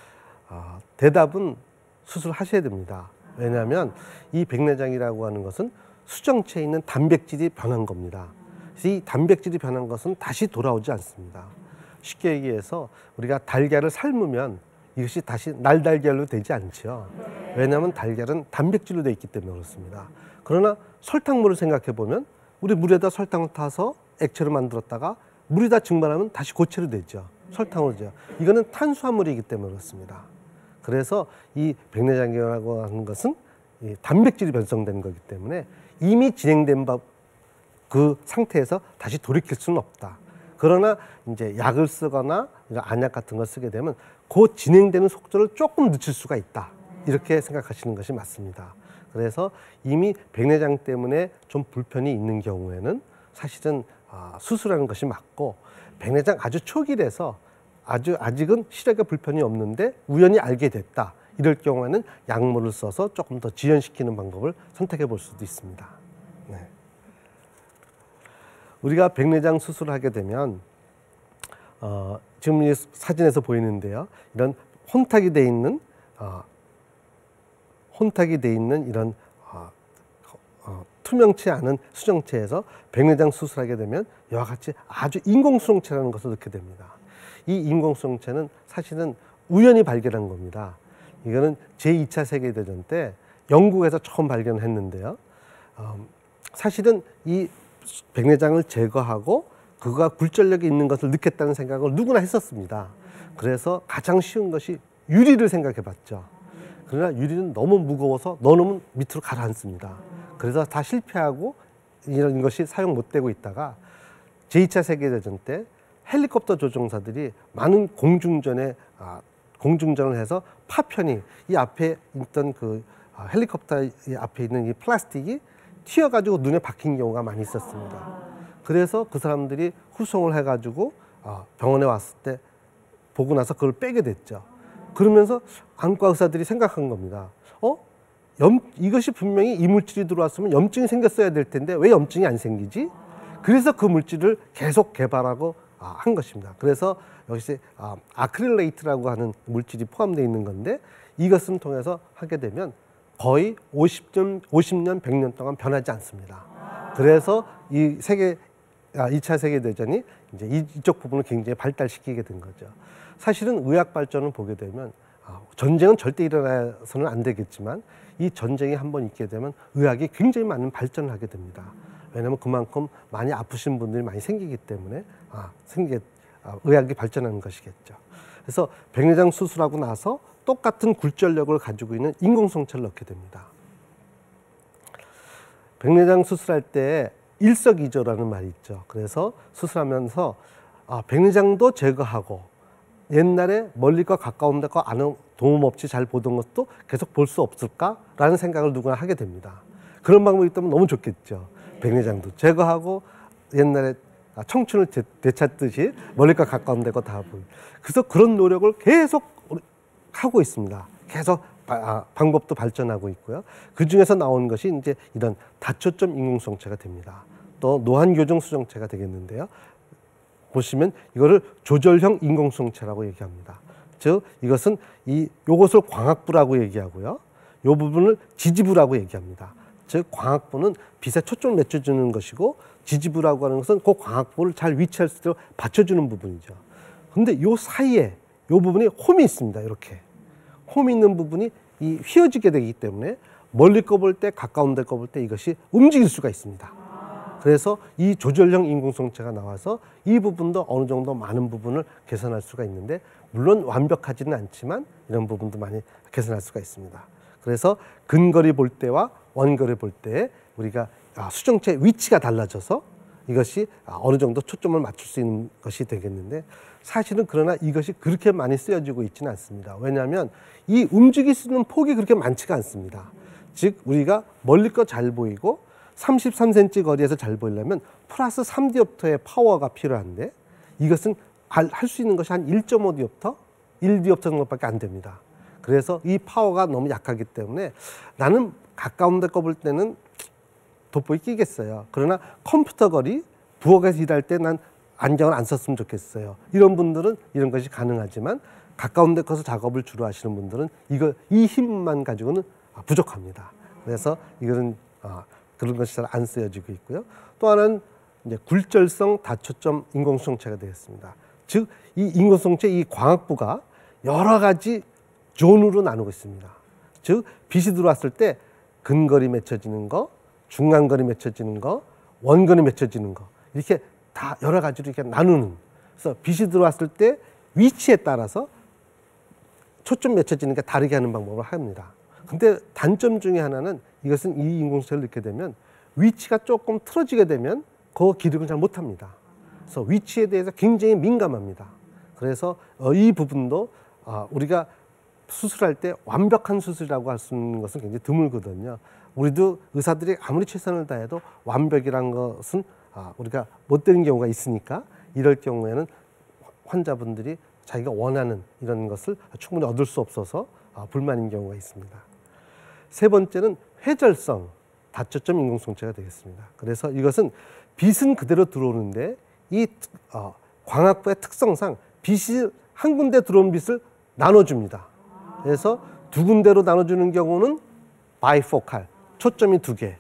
대답은 수술하셔야 됩니다. 왜냐하면 이 백내장이라고 하는 것은 수정체에 있는 단백질이 변한 겁니다. 이 단백질이 변한 것은 다시 돌아오지 않습니다. 쉽게 얘기해서 우리가 달걀을 삶으면 이것이 다시 날달걀로 되지 않죠. 왜냐하면 달걀은 단백질로 되어 있기 때문에 그렇습니다. 그러나 설탕물을 생각해 보면 우리 물에다 설탕을 타서 액체로 만들었다가 물이 다 증발하면 다시 고체로 되죠. 설탕으로 되죠. 이거는 탄수화물이기 때문에 그렇습니다. 그래서 이 백내장이라고 하는 것은 이 단백질이 변성된 거기 때문에 이미 진행된 그 상태에서 다시 돌이킬 수는 없다. 그러나 이제 약을 쓰거나 안약 같은 걸 쓰게 되면 그 진행되는 속도를 조금 늦출 수가 있다. 이렇게 생각하시는 것이 맞습니다. 그래서 이미 백내장 때문에 좀 불편이 있는 경우에는 사실은 수술하는 것이 맞고, 백내장 아주 초기라서 아직은 시력에 불편이 없는데 우연히 알게 됐다. 이럴 경우에는 약물을 써서 조금 더 지연시키는 방법을 선택해 볼 수도 있습니다. 네. 우리가 백내장 수술을 하게 되면 지금 이 사진에서 보이는데요. 이런 혼탁이 돼 있는 이런 투명치 않은 수정체에서 백내장 수술하게 되면 이와 같이 아주 인공수정체라는 것을 넣게 됩니다. 이 인공수정체는 사실은 우연히 발견한 겁니다. 이거는 제2차 세계대전 때 영국에서 처음 발견했는데요. 사실은 이 백내장을 제거하고 그가 굴절력이 있는 것을 넣겠다는 생각을 누구나 했었습니다. 그래서 가장 쉬운 것이 유리를 생각해 봤죠. 그러나 유리는 너무 무거워서 넣어놓으면 밑으로 가라앉습니다. 그래서 다 실패하고 이런 것이 사용 못 되고 있다가 제2차 세계대전 때 헬리콥터 조종사들이 많은 공중전을 해서 파편이 이 앞에 있던 헬리콥터 앞에 있는 이 플라스틱이 튀어가지고 눈에 박힌 경우가 많이 있었습니다. 그래서 그 사람들이 후송을 해가지고 병원에 왔을 때 보고 나서 그걸 빼게 됐죠. 그러면서 안과 의사들이 생각한 겁니다. 이것이 분명히 이 물질이 들어왔으면 염증이 생겼어야 될 텐데 왜 염증이 안 생기지? 그래서 그 물질을 계속 개발하고 한 것입니다. 그래서 역시 아크릴레이트라고 하는 물질이 포함되어 있는 건데 이것을 통해서 하게 되면 거의 50년, 100년 동안 변하지 않습니다. 그래서 이 2차 세계대전이 이제 이쪽 부분을 굉장히 발달시키게 된 거죠. 사실은 의학 발전을 보게 되면 전쟁은 절대 일어나서는 안 되겠지만 이 전쟁이 한번 있게 되면 의학이 굉장히 많은 발전을 하게 됩니다. 왜냐하면 그만큼 많이 아프신 분들이 많이 생기기 때문에 의학이 발전하는 것이겠죠. 그래서 백내장 수술하고 나서 똑같은 굴절력을 가지고 있는 인공성체를 넣게 됩니다. 백내장 수술할 때 일석이조라는 말이 있죠. 그래서 수술하면서 백내장도 제거하고 옛날에 멀리과 가까운 데가 아무 도움 없이 잘 보던 것도 계속 볼 수 없을까라는 생각을 누구나 하게 됩니다. 그런 방법이 있다면 너무 좋겠죠. 백내장도 제거하고 옛날에 청춘을 되찾듯이 멀리과 가까운 데가 다 보이고. 그래서 그런 노력을 계속 하고 있습니다. 계속 방법도 발전하고 있고요. 그 중에서 나온 것이 이제 이런 다초점 인공수정체가 됩니다. 또 노환교정 수정체가 되겠는데요. 보시면 이거를 조절형 인공수정체라고 얘기합니다. 즉 이것은 요것을 광학부라고 얘기하고요. 요 부분을 지지부라고 얘기합니다. 즉 광학부는 빛에 초점을 맞춰주는 것이고 지지부라고 하는 것은 그 광학부를 잘 위치할 수 있도록 받쳐주는 부분이죠. 근데 요 사이에 요 부분이 홈이 있습니다. 이렇게 홈이 있는 부분이 휘어지게 되기 때문에 멀리 거 볼 때 가까운 데 거 볼 때 이것이 움직일 수가 있습니다. 그래서 이 조절형 인공성체가 나와서 이 부분도 어느 정도 많은 부분을 개선할 수가 있는데 물론 완벽하지는 않지만 이런 부분도 많이 개선할 수가 있습니다. 그래서 근거리 볼 때와 원거리 볼 때 우리가 수정체 위치가 달라져서 이것이 어느 정도 초점을 맞출 수 있는 것이 되겠는데 사실은 그러나 이것이 그렇게 많이 쓰여지고 있지는 않습니다. 왜냐하면 이 움직일 수 있는 폭이 그렇게 많지가 않습니다. 즉 우리가 멀리 거 잘 보이고 33cm 거리에서 잘 보이려면 플러스 3디옵터의 파워가 필요한데 이것은 할 수 있는 것이 한 1.5디옵터, 1디옵터 정도밖에 안 됩니다. 그래서 이 파워가 너무 약하기 때문에 나는 가까운 데 거 볼 때는 돋보기 끼겠어요. 그러나 컴퓨터 거리, 부엌에서 일할 때 난 안경을 안 썼으면 좋겠어요. 이런 분들은 이런 것이 가능하지만 가까운 데 가서 작업을 주로 하시는 분들은 이 힘만 가지고는 부족합니다. 그래서 이거는 그런 것이 잘 안 쓰여지고 있고요. 또 하나는 이제 굴절성 다초점 인공수정체가 되겠습니다. 즉 이 인공수정체 이 광학부가 여러 가지 존으로 나누고 있습니다. 즉 빛이 들어왔을 때 근거리 맺혀지는 거, 중간거리 맺혀지는 거, 원거리 맺혀지는 거 이렇게 다 여러 가지로 이렇게 나누는. 그래서 빛이 들어왔을 때 위치에 따라서 초점 맺혀지는 게 다르게 하는 방법을 합니다. 근데 단점 중에 하나는 이것은 이 인공수정체를 넣게 되면 위치가 조금 틀어지게 되면 그 기록을 잘 못합니다. 그래서 위치에 대해서 굉장히 민감합니다. 그래서 이 부분도 우리가 수술할 때 완벽한 수술이라고 할 수 있는 것은 굉장히 드물거든요. 우리도 의사들이 아무리 최선을 다해도 완벽이란 것은 우리가 못 되는 경우가 있으니까 이럴 경우에는 환자분들이 자기가 원하는 이런 것을 충분히 얻을 수 없어서 불만인 경우가 있습니다. 세 번째는 회절성 다초점 인공수정체가 되겠습니다. 그래서 이것은 빛은 그대로 들어오는데 이 광학부의 특성상 빛이 한 군데 들어온 빛을 나눠줍니다. 그래서 두 군데로 나눠주는 경우는 바이포칼, 초점이 두 개.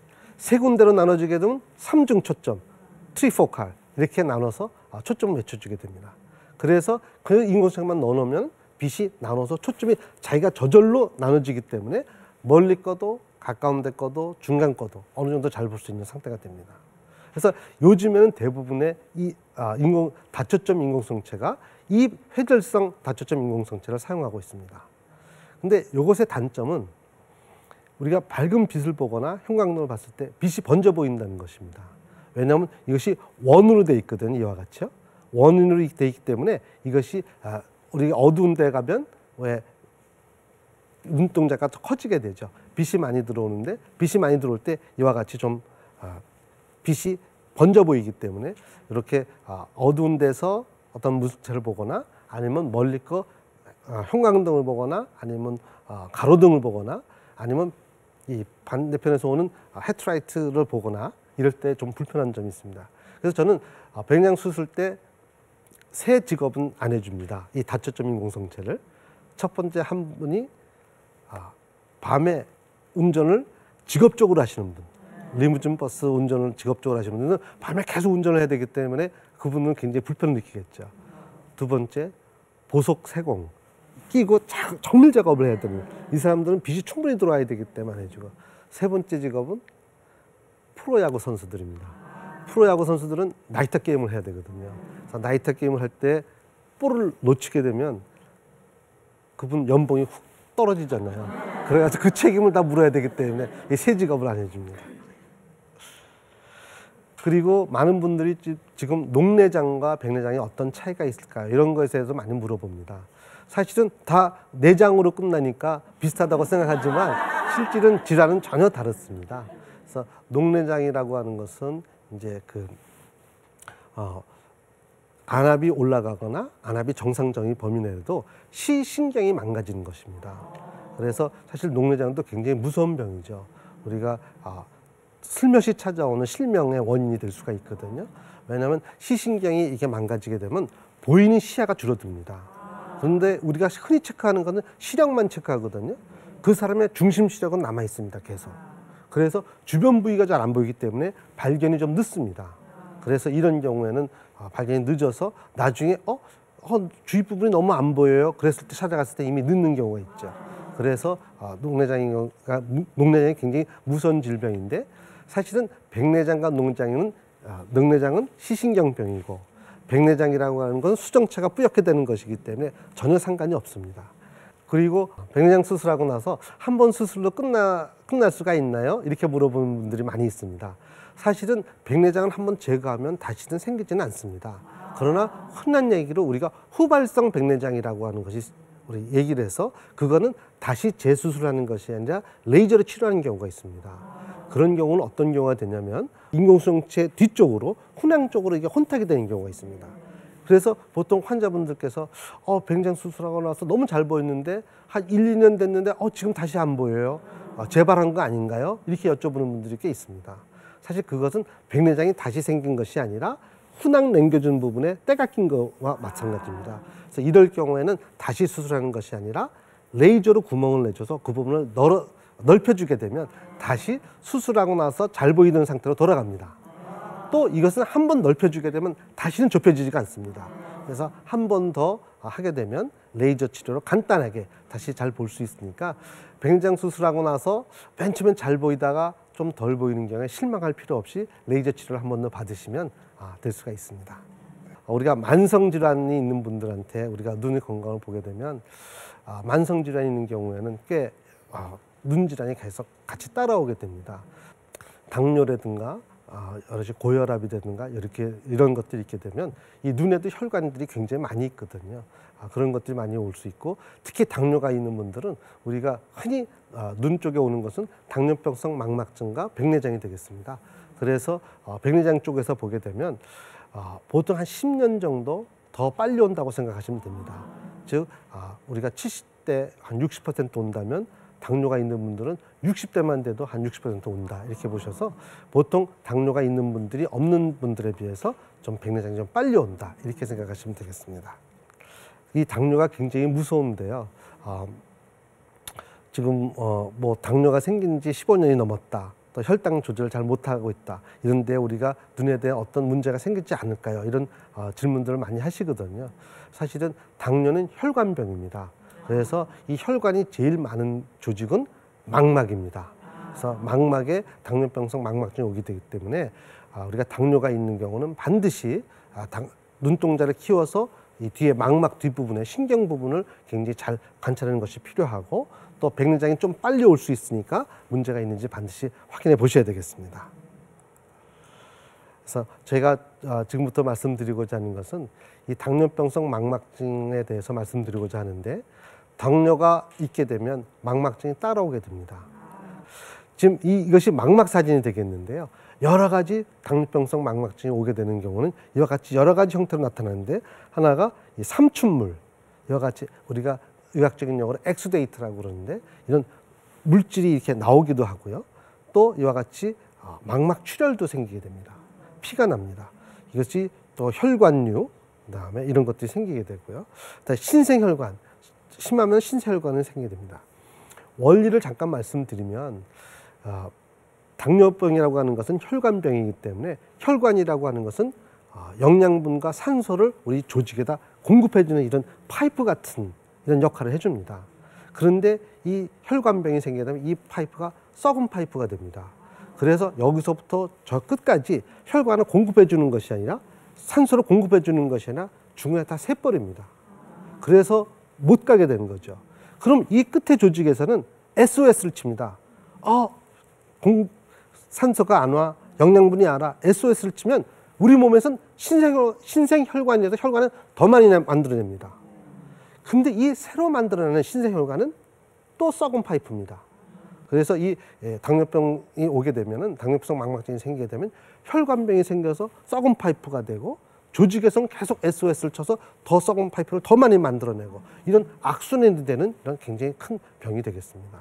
세 군데로 나눠지게 되면 삼중 초점, 트리포칼 이렇게 나눠서 초점을 맞춰주게 됩니다. 그래서 그 인공성체만 넣어놓으면 빛이 나눠서 초점이 자기가 저절로 나눠지기 때문에 멀리 거도 가까운 데 거도 중간 거도 어느 정도 잘 볼 수 있는 상태가 됩니다. 그래서 요즘에는 대부분의 이 다초점 인공성체가 이 회절성 다초점 인공성체를 사용하고 있습니다. 근데 이것의 단점은 우리가 밝은 빛을 보거나 형광등을 봤을 때 빛이 번져 보인다는 것입니다. 왜냐하면 이것이 원으로 되어 있거든요. 이와 같이요. 원으로 되어 있기 때문에 이것이 우리가 어두운 데 가면 왜 눈동자가 더 커지게 되죠. 빛이 많이 들어오는데 빛이 많이 들어올 때 이와 같이 좀 빛이 번져 보이기 때문에 이렇게 어두운 데서 어떤 물체를 보거나 아니면 멀리 거 형광등을 보거나 아니면 가로등을 보거나 아니면 이 반대편에서 오는 헤드라이트를 보거나 이럴 때 좀 불편한 점이 있습니다. 그래서 저는 백내장 수술 때 세 직업은 안 해줍니다. 이 다초점 인공성체를. 첫 번째 한 분이 밤에 운전을 직업적으로 하시는 분, 리무진 버스 운전을 직업적으로 하시는 분은 밤에 계속 운전을 해야 되기 때문에 그분은 굉장히 불편을 느끼겠죠. 두 번째, 보석 세공 끼고 정밀 작업을 해야 되는 이 사람들은 빛이 충분히 들어와야 되기 때문에 해주고, 세 번째 직업은 프로야구 선수들입니다. 프로야구 선수들은 나이트 게임을 해야 되거든요. 그래서 나이트 게임을 할 때 볼을 놓치게 되면 그분 연봉이 훅 떨어지잖아요. 그래가지고 그 책임을 다 물어야 되기 때문에 이 세 직업을 안 해줍니다. 그리고 많은 분들이 지금 녹내장과 백내장이 어떤 차이가 있을까요? 이런 것에 대해서 많이 물어봅니다. 사실은 다 내장으로 끝나니까 비슷하다고 생각하지만 실질은 질환은 전혀 다릅니다. 그래서 녹내장이라고 하는 것은 이제 안압이 올라가거나 안압이 정상적인 범위 내에도 시신경이 망가지는 것입니다. 그래서 사실 녹내장도 굉장히 무서운 병이죠. 우리가 슬며시 찾아오는 실명의 원인이 될 수가 있거든요. 왜냐하면 시신경이 이게 망가지게 되면 보이는 시야가 줄어듭니다. 그런데 우리가 흔히 체크하는 것은 시력만 체크하거든요. 그 사람의 중심 시력은 남아 있습니다. 계속. 그래서 주변 부위가 잘 안 보이기 때문에 발견이 좀 늦습니다. 그래서 이런 경우에는 발견이 늦어서 나중에 주위 부분이 너무 안 보여요. 그랬을 때 찾아갔을 때 이미 늦는 경우가 있죠. 그래서 녹내장이 굉장히 무서운 질병인데, 사실은 백내장과 녹내장은 시신경병이고 백내장이라고 하는 건 수정체가 뿌옇게 되는 것이기 때문에 전혀 상관이 없습니다. 그리고 백내장 수술하고 나서 한 번 수술로 끝날 수가 있나요? 이렇게 물어보는 분들이 많이 있습니다. 사실은 백내장을 한번 제거하면 다시는 생기지는 않습니다. 그러나 흔한 얘기로 우리가 후발성 백내장이라고 하는 것이 우리 얘기를 해서 그거는 다시 재수술하는 것이 아니라 레이저로 치료하는 경우가 있습니다. 그런 경우는 어떤 경우가 되냐면 인공성체 뒤쪽으로 훈양 쪽으로 이게 혼탁이 되는 경우가 있습니다. 그래서 보통 환자분들께서 백내장 수술하고 나서 너무 잘 보였는데 한 1, 2년 됐는데 지금 다시 안 보여요. 재발한 거 아닌가요? 이렇게 여쭤보는 분들이 꽤 있습니다. 사실 그것은 백내장이 다시 생긴 것이 아니라 훈양 남겨준 부분에 때가 낀 거와 마찬가지입니다. 그래서 이럴 경우에는 다시 수술하는 것이 아니라 레이저로 구멍을 내줘서 그 부분을 넓혀주게 되면 다시 수술하고 나서 잘 보이던 상태로 돌아갑니다. 또 이것은 한 번 넓혀주게 되면 다시는 좁혀지지가 않습니다. 그래서 한 번 더 하게 되면 레이저 치료로 간단하게 다시 잘 볼 수 있으니까 백내장 수술하고 나서 맨 처음엔 잘 보이다가 좀 덜 보이는 경우에 실망할 필요 없이 레이저 치료를 한 번 더 받으시면 될 수가 있습니다. 우리가 만성질환이 있는 분들한테 우리가 눈의 건강을 보게 되면 만성질환이 있는 경우에는 꽤 눈질환이 계속 같이 따라오게 됩니다. 당뇨라든가 여러 가지 고혈압이라든가 이런 것들이 있게 되면 이 눈에도 혈관들이 굉장히 많이 있거든요. 그런 것들이 많이 올 수 있고, 특히 당뇨가 있는 분들은 우리가 흔히 눈 쪽에 오는 것은 당뇨병성 망막증과 백내장이 되겠습니다. 그래서 백내장 쪽에서 보게 되면 보통 한 10년 정도 더 빨리 온다고 생각하시면 됩니다. 즉 우리가 70대 한 60% 온다면 당뇨가 있는 분들은 60대만 돼도 한 60% 온다, 이렇게 보셔서 보통 당뇨가 있는 분들이 없는 분들에 비해서 좀 백내장이 좀 빨리 온다, 이렇게 생각하시면 되겠습니다. 이 당뇨가 굉장히 무서운데요. 지금 당뇨가 생긴 지 15년이 넘었다, 또 혈당 조절을 잘 못하고 있다. 이런 데 우리가 눈에 대한 어떤 문제가 생기지 않을까요? 이런 질문들을 많이 하시거든요. 사실은 당뇨는 혈관병입니다. 그래서 이 혈관이 제일 많은 조직은 망막입니다. 그래서 망막에 당뇨병성 망막증이 오게 되기 때문에 우리가 당뇨가 있는 경우는 반드시 눈동자를 키워서 이 뒤에 망막 뒷부분에 신경 부분을 굉장히 잘 관찰하는 것이 필요하고, 또 백내장이 좀 빨리 올 수 있으니까 문제가 있는지 반드시 확인해 보셔야 되겠습니다. 그래서 제가 지금부터 말씀드리고자 하는 것은 이 당뇨병성 망막증에 대해서 말씀드리고자 하는데, 당뇨가 있게 되면 망막증이 따라오게 됩니다. 지금 이것이 망막 사진이 되겠는데요. 여러 가지 당뇨병성 망막증이 오게 되는 경우는 이와 같이 여러 가지 형태로 나타나는데, 하나가 이 삼춘물, 이와 같이 우리가 의학적인 용어로 엑수데이트라고 그러는데, 이런 물질이 이렇게 나오기도 하고요. 또 이와 같이 망막 출혈도 생기게 됩니다. 피가 납니다. 이것이 또 혈관류, 그다음에 이런 것들이 생기게 되고요. 그다음에 신생혈관, 심하면 신생혈관이 생기게 됩니다. 원리를 잠깐 말씀드리면, 당뇨병이라고 하는 것은 혈관병이기 때문에, 혈관이라고 하는 것은 영양분과 산소를 우리 조직에다 공급해주는 이런 파이프 같은 이런 역할을 해줍니다. 그런데 이 혈관병이 생기게 되면 이 파이프가 썩은 파이프가 됩니다. 그래서 여기서부터 저 끝까지 혈관을 공급해주는 것이 아니라, 산소를 공급해주는 것이 아니라 중간에 다 새버립니다. 그래서 못 가게 되는 거죠. 그럼 이 끝에 조직에서는 SOS를 칩니다. 산소가 안 와, 영양분이 안 와, SOS를 치면 우리 몸에서는 신생혈관이라서 혈관은 더 많이 만들어냅니다. 근데 이 새로 만들어내는 신생혈관은 또 썩은 파이프입니다. 그래서 이 당뇨병이 오게 되면은, 당뇨성 망막증이 생기게 되면 혈관병이 생겨서 썩은 파이프가 되고, 조직에서는 계속 SOS를 쳐서 더 썩은 파이프를 더 많이 만들어내고, 이런 악순환이 되는 이런 굉장히 큰 병이 되겠습니다.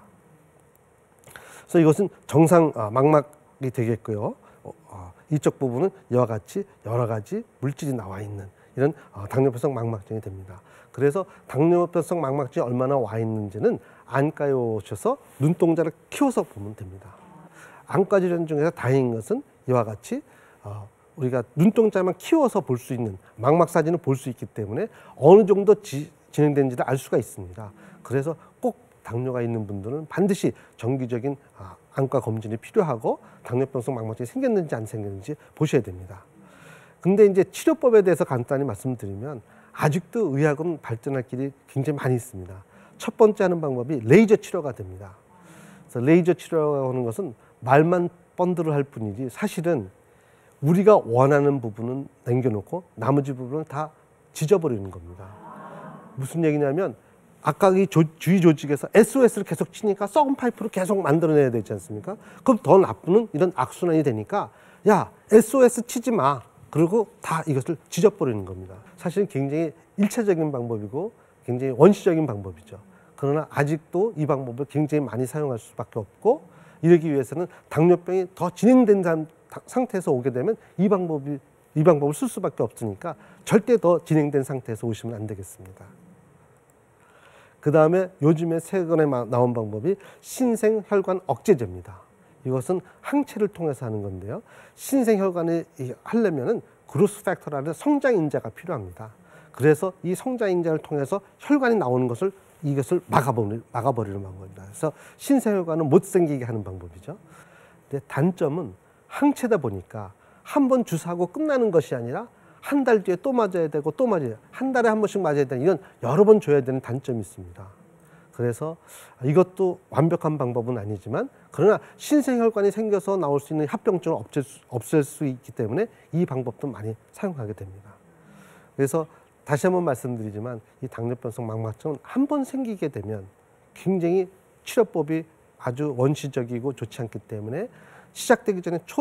그래서 이것은 정상 망막이 되겠고요. 이쪽 부분은 이와 같이 여러 가지 물질이 나와 있는 이런 당뇨병성 망막증이 됩니다. 그래서 당뇨병성 망막증이 얼마나 와 있는지는 안과에 오셔서 눈동자를 키워서 보면 됩니다. 안과 질환 중에서 다행인 것은 이와 같이 우리가 눈동자만 키워서 볼 수 있는 망막 사진을 볼 수 있기 때문에 어느 정도 진행된지를 알 수가 있습니다. 그래서 꼭 당뇨가 있는 분들은 반드시 정기적인 안과 검진이 필요하고, 당뇨병성 망막증이 생겼는지 안 생겼는지 보셔야 됩니다. 근데 이제 치료법에 대해서 간단히 말씀드리면, 아직도 의학은 발전할 길이 굉장히 많이 있습니다. 첫 번째 하는 방법이 레이저 치료가 됩니다. 그래서 레이저 치료라고 하는 것은 말만 번들을 할 뿐이지, 사실은 우리가 원하는 부분은 남겨놓고 나머지 부분은 다 지져버리는 겁니다. 무슨 얘기냐면, 아까 이 주위 조직에서 SOS를 계속 치니까 썩은 파이프를 계속 만들어내야 되지 않습니까? 그럼 더 나쁘는 이런 악순환이 되니까, 야, SOS 치지 마. 그리고 다 이것을 지져버리는 겁니다. 사실은 굉장히 일차적인 방법이고 굉장히 원시적인 방법이죠. 그러나 아직도 이 방법을 굉장히 많이 사용할 수밖에 없고, 이러기 위해서는 당뇨병이 더 진행된 상태에서 오게 되면 이 방법을 쓸 수밖에 없으니까 절대 더 진행된 상태에서 오시면 안 되겠습니다. 그 다음에 요즘에 최근에 나온 방법이 신생혈관 억제제입니다. 이것은 항체를 통해서 하는 건데요. 신생혈관을 하려면은 그로스 팩터라는 성장인자가 필요합니다. 그래서 이 성장인자를 통해서 혈관이 나오는 것을, 이것을 막아버리는 방법입니다. 그래서 신생혈관은 못 생기게 하는 방법이죠. 근데 단점은 항체다 보니까 한 번 주사하고 끝나는 것이 아니라 한 달 뒤에 또 맞아야 되고 또 맞아야, 한 달에 한 번씩 맞아야 되는, 이런 여러 번 줘야 되는 단점이 있습니다. 그래서 이것도 완벽한 방법은 아니지만, 그러나 신생혈관이 생겨서 나올 수 있는 합병증을 없앨 수 있기 때문에 이 방법도 많이 사용하게 됩니다. 그래서 다시 한번 말씀드리지만, 이 당뇨병성 망막증은 한 번 생기게 되면 굉장히 치료법이 아주 원시적이고 좋지 않기 때문에 시작되기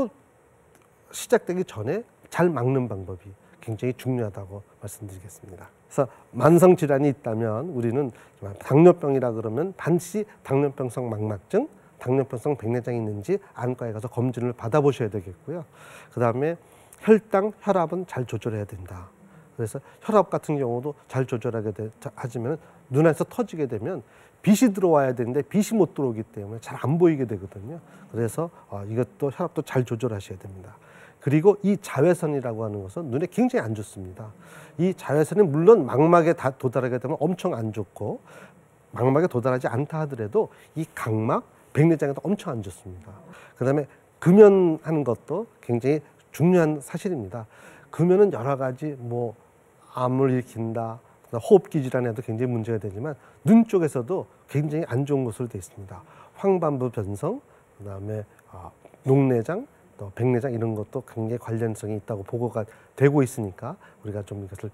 전에 잘 막는 방법이 굉장히 중요하다고 말씀드리겠습니다. 그래서 만성 질환이 있다면 우리는 당뇨병이라 그러면 반드시 당뇨병성 망막증, 당뇨병성 백내장이 있는지 안과에 가서 검진을 받아보셔야 되겠고요. 그 다음에 혈당, 혈압은 잘 조절해야 된다. 그래서 혈압 같은 경우도 잘 조절하게 하지만 눈에서 터지게 되면 빛이 들어와야 되는데 빛이 못 들어오기 때문에 잘 안 보이게 되거든요. 그래서 이것도 혈압도 잘 조절하셔야 됩니다. 그리고 이 자외선이라고 하는 것은 눈에 굉장히 안 좋습니다. 이 자외선이 물론 망막에 도달하게 되면 엄청 안 좋고, 망막에 도달하지 않다 하더라도 이 각막, 백내장에도 엄청 안 좋습니다. 그다음에 금연하는 것도 굉장히 중요한 사실입니다. 금연은 여러 가지 뭐 암을 일으킨다, 호흡기 질환에도 굉장히 문제가 되지만 눈 쪽에서도 굉장히 안 좋은 것으로 되어 있습니다. 황반부 변성, 그다음에 녹내장, 또 백내장 이런 것도 굉장히 관련성이 있다고 보고가 되고 있으니까 우리가 좀 이것을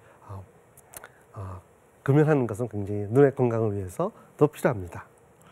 금연하는 것은 굉장히 눈의 건강을 위해서 더 필요합니다.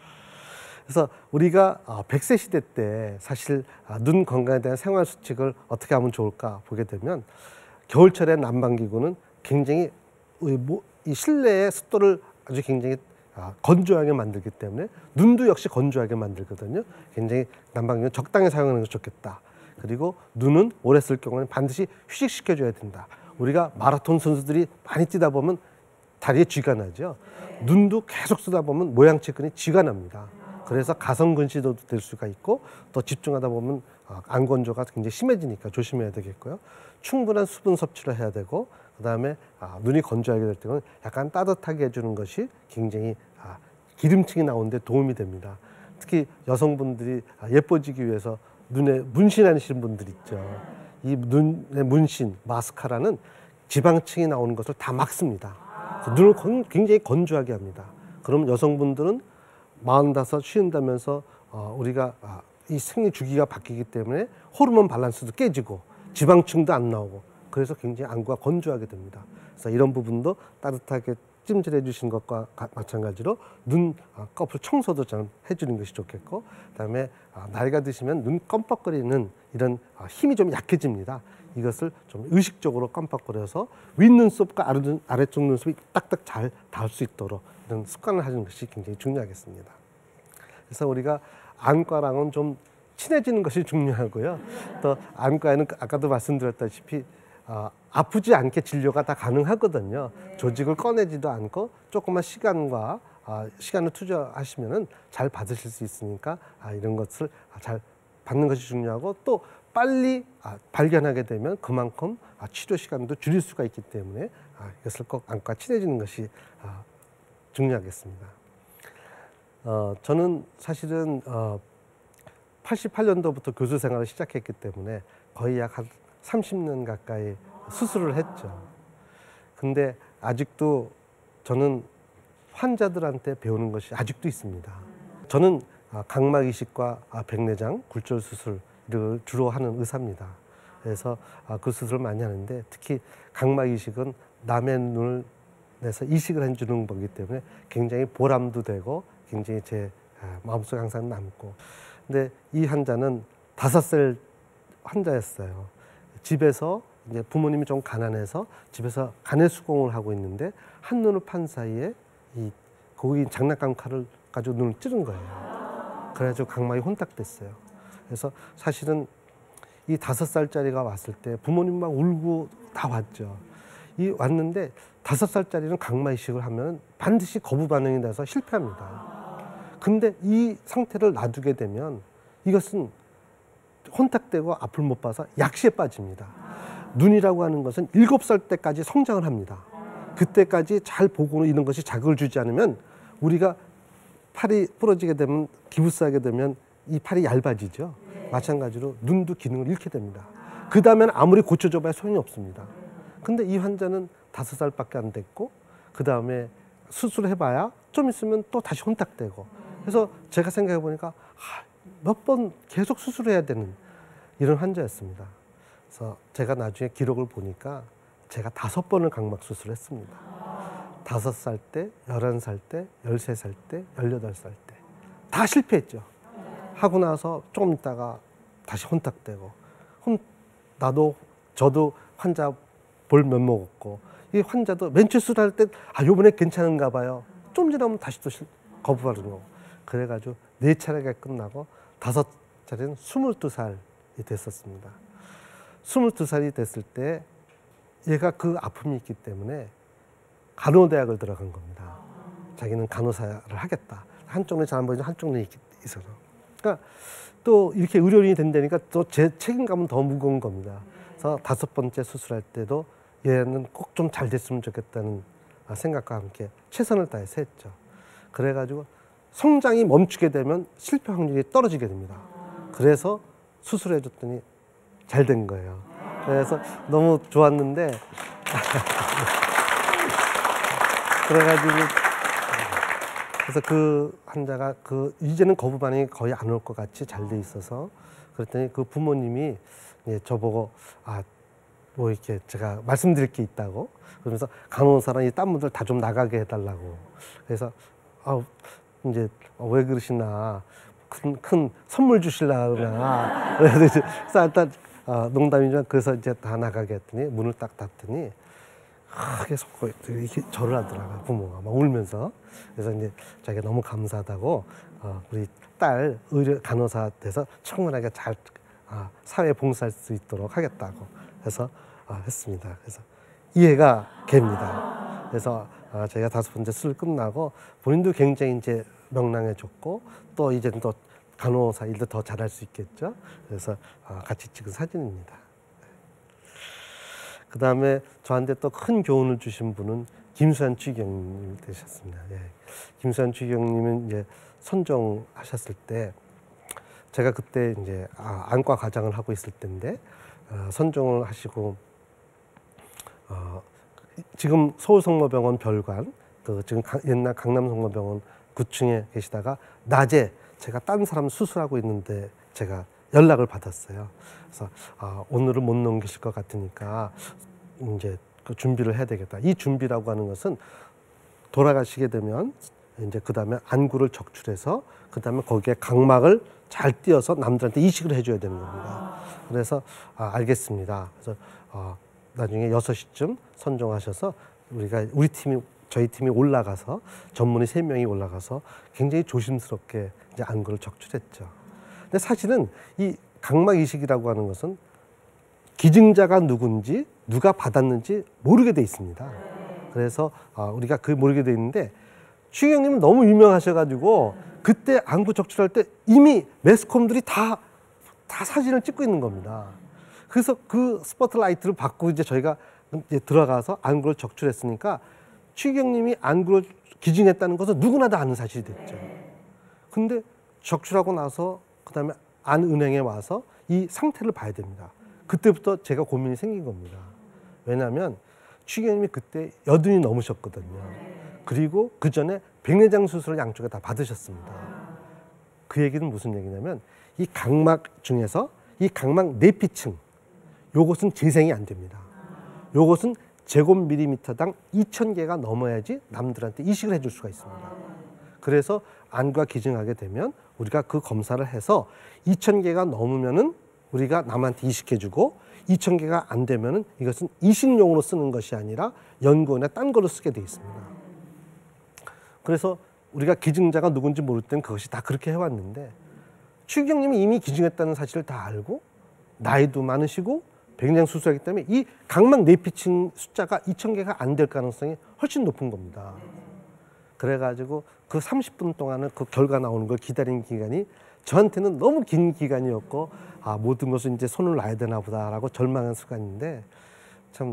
그래서 우리가 100세 시대 때 사실 눈 건강에 대한 생활 수칙을 어떻게 하면 좋을까 보게 되면, 겨울철에 난방기구는 굉장히 이 실내의 습도를 아주 굉장히 건조하게 만들기 때문에 눈도 역시 건조하게 만들거든요. 굉장히 난방기구는 적당히 사용하는 것이 좋겠다. 그리고 눈은 오래 쓸 경우는 반드시 휴식시켜줘야 된다. 우리가 마라톤 선수들이 많이 뛰다 보면 다리에 쥐가 나죠. 눈도 계속 쓰다 보면 모양체근이 쥐가 납니다. 그래서 가성근시도 될 수가 있고, 또 집중하다 보면 안 건조가 굉장히 심해지니까 조심해야 되겠고요. 충분한 수분 섭취를 해야 되고, 그다음에 눈이 건조하게 될 때는 약간 따뜻하게 해주는 것이 굉장히 기름층이 나오는데 도움이 됩니다. 특히 여성분들이 예뻐지기 위해서 눈에 문신하시는 분들 있죠. 이 눈의 문신, 마스카라는 지방층이 나오는 것을 다 막습니다. 눈을 굉장히 건조하게 합니다. 그럼 여성분들은 45 쉬운다면서 우리가 이 생리 주기가 바뀌기 때문에 호르몬 밸런스도 깨지고 지방층도 안 나오고, 그래서 굉장히 안구가 건조하게 됩니다. 그래서 이런 부분도 따뜻하게 찜질해 주시는 것과 마찬가지로 눈 껍질 청소도 좀 해주는 것이 좋겠고, 그다음에 나이가 드시면 눈 껌뻑거리는 이런 힘이 좀 약해집니다. 이것을 좀 의식적으로 껌뻑거려서 윗눈썹과 아래쪽 눈썹이 딱딱 잘 닿을 수 있도록 이런 습관을 하는 것이 굉장히 중요하겠습니다. 그래서 우리가 안과랑은 좀 친해지는 것이 중요하고요. 또 안과에는 아까도 말씀드렸다시피 아프지 않게 진료가 다 가능하거든요. 조직을 꺼내지도 않고 조금만 시간을 투자하시면은 잘 받으실 수 있으니까 이런 것을 잘 받는 것이 중요하고, 또 빨리 발견하게 되면 그만큼 치료 시간도 줄일 수가 있기 때문에 이것을 꼭 안과 친해지는 것이 중요하겠습니다. 저는 사실은 88년도부터 교수 생활을 시작했기 때문에 거의 약 한 30년 가까이 수술을 했죠. 근데 아직도 저는 환자들한테 배우는 것이 아직도 있습니다. 저는 각막 이식과 백내장, 굴절 수술을 주로 하는 의사입니다. 그래서 그 수술을 많이 하는데, 특히 각막 이식은 남의 눈을 내서 이식을 해주는 거기 때문에 굉장히 보람도 되고 굉장히 제 마음속에 항상 남고. 근데 이 환자는 5살 환자였어요. 집에서 이제 부모님이 좀 가난해서 집에서 간해 수공을 하고 있는데 한눈을 판 사이에 이 거기 장난감 칼을 가지고 눈을 찌른 거예요. 그래가지고 각막이 혼탁됐어요. 그래서 사실은 이 5살짜리가 왔을 때 부모님 막 울고 다 왔죠. 이 왔는데 5살짜리는 각막 이식을 하면 반드시 거부 반응이 나서 실패합니다. 근데 이 상태를 놔두게 되면 이것은 혼탁되고 앞을 못 봐서 약시에 빠집니다. 눈이라고 하는 것은 7살 때까지 성장을 합니다. 그때까지 잘 보고 있는 것이 자극을 주지 않으면, 우리가 팔이 부러지게 되면, 기부스하게 되면 이 팔이 얇아지죠. 마찬가지로 눈도 기능을 잃게 됩니다. 그 다음에는 아무리 고쳐줘봐야 소용이 없습니다. 근데 이 환자는 5살밖에 안 됐고, 그 다음에 수술해봐야 좀 있으면 또 다시 혼탁되고, 그래서 제가 생각해 보니까 몇 번 계속 수술해야 되는 이런 환자였습니다. 그래서 제가 나중에 기록을 보니까 제가 5번을 각막 수술했습니다. 5살 때, 11살 때, 13살 때, 18살 때 다 실패했죠. 하고 나서 조금 있다가 다시 혼탁되고, 저도 환자 볼 면목 없고, 이 환자도 맨 처음 수술할 때 요번에 괜찮은가 봐요. 좀 지나면 다시 또 거부하는 거고. 그래가지고 4차례가 끝나고 5차례는 22살이 됐었습니다. 22살이 됐을 때 얘가 그 아픔이 있기 때문에 간호대학을 들어간 겁니다. 자기는 간호사를 하겠다. 한쪽 눈이 잘 안 보이지만 한쪽 눈이 있어서. 그러니까 또 이렇게 의료인이 된다니까 또 제 책임감은 더 무거운 겁니다. 그래서 5번째 수술할 때도 얘는 꼭 좀 잘 됐으면 좋겠다는 생각과 함께 최선을 다해서 했죠. 그래가지고 성장이 멈추게 되면 실패 확률이 떨어지게 됩니다. 그래서 수술해 줬더니 잘 된 거예요. 그래서 너무 좋았는데 그래가지고 그래서 그 환자가 이제는 거부 반응이 거의 안 올 것 같이 잘 돼 있어서 그랬더니 그 부모님이 저보고 뭐 이렇게 제가 말씀드릴 게 있다고 그러면서 간호사랑 이 딴 분들 다 좀 나가게 해달라고 그래서 이제 왜 그러시나 큰 선물 주실라 그러나 그래서 일단 농담이지만 그래서 이제 다 나가게 했더니 문을 딱 닫더니 크게 속고 이렇게 절을 하더라고요. 부모가 막 울면서. 그래서 이제 자기가 너무 감사하다고 우리 딸 의료 간호사 돼서 충분하게 잘 사회 봉사할 수 있도록 하겠다고 해서 했습니다. 그래서 이해가 됩니다. 그래서 저희가 5번째 수술 끝나고 본인도 굉장히 이제 명랑해졌고 또 이제는 또 간호사 일도 더 잘할 수 있겠죠. 그래서 같이 찍은 사진입니다. 그 다음에 저한테 또 큰 교훈을 주신 분은 김수환 추기경님 되셨습니다. 예. 김수환 추기경님은 이제 선종하셨을 때 제가 그때 이제 안과 과장을 하고 있을 때인데 선종을 하시고 지금 서울성모병원 별관 지금 옛날 강남성모병원 9층에 계시다가 낮에 제가 딴 사람 수술하고 있는데 제가 연락을 받았어요. 그래서 오늘은 못 넘기실 것 같으니까 이제 그 준비를 해야 되겠다. 이 준비라고 하는 것은 돌아가시게 되면 이제 그 다음에 안구를 적출해서 그 다음에 거기에 각막을 잘 띄어서 남들한테 이식을 해줘야 되는 겁니다. 그래서 알겠습니다. 그래서 나중에 6시쯤 선종하셔서 저희 팀이 올라가서 전문의 3명이 올라가서 굉장히 조심스럽게 이제 안구를 적출했죠. 근데 사실은 이 각막 이식이라고 하는 것은 기증자가 누군지 누가 받았는지 모르게 돼 있습니다. 그래서 우리가 모르게 돼 있는데 추기경님은 너무 유명하셔가지고 그때 안구 적출할 때 이미 매스컴들이 다 사진을 찍고 있는 겁니다. 그래서 그 스포트라이트를 받고 이제 저희가 이제 들어가서 안구를 적출했으니까 추기경님이 안구를 기증했다는 것은 누구나 다 아는 사실이 됐죠. 근데 적출하고 나서 그다음에 안은행에 와서 이 상태를 봐야 됩니다. 그때부터 제가 고민이 생긴 겁니다. 왜냐하면 추기경님이 그때 여든이 넘으셨거든요. 그리고 그 전에 백내장 수술을 양쪽에 다 받으셨습니다. 그 얘기는 무슨 얘기냐면 이 각막 중에서 이 각막 내피층 요것은 재생이 안 됩니다. 요것은 제곱밀리미터당 2,000개가 넘어야지 남들한테 이식을 해줄 수가 있습니다. 그래서 안과 기증하게 되면 우리가 그 검사를 해서 2,000개가 넘으면은 우리가 남한테 이식해주고 2,000개가 안 되면은 이것은 이식용으로 쓰는 것이 아니라 연구원에 딴 걸로 쓰게 돼 있습니다. 그래서 우리가 기증자가 누군지 모를 때는 그것이 다 그렇게 해왔는데 추기경님이 이미 기증했다는 사실을 다 알고 나이도 많으시고 백내장 수술하기 때문에 이 각막 내피층 숫자가 2,000개가 안 될 가능성이 훨씬 높은 겁니다. 그래가지고 그 30분 동안은 그 결과 나오는 걸 기다린 기간이 저한테는 너무 긴 기간이었고 모든 것을 이제 손을 놔야 되나 보다라고 절망한 순간인데 참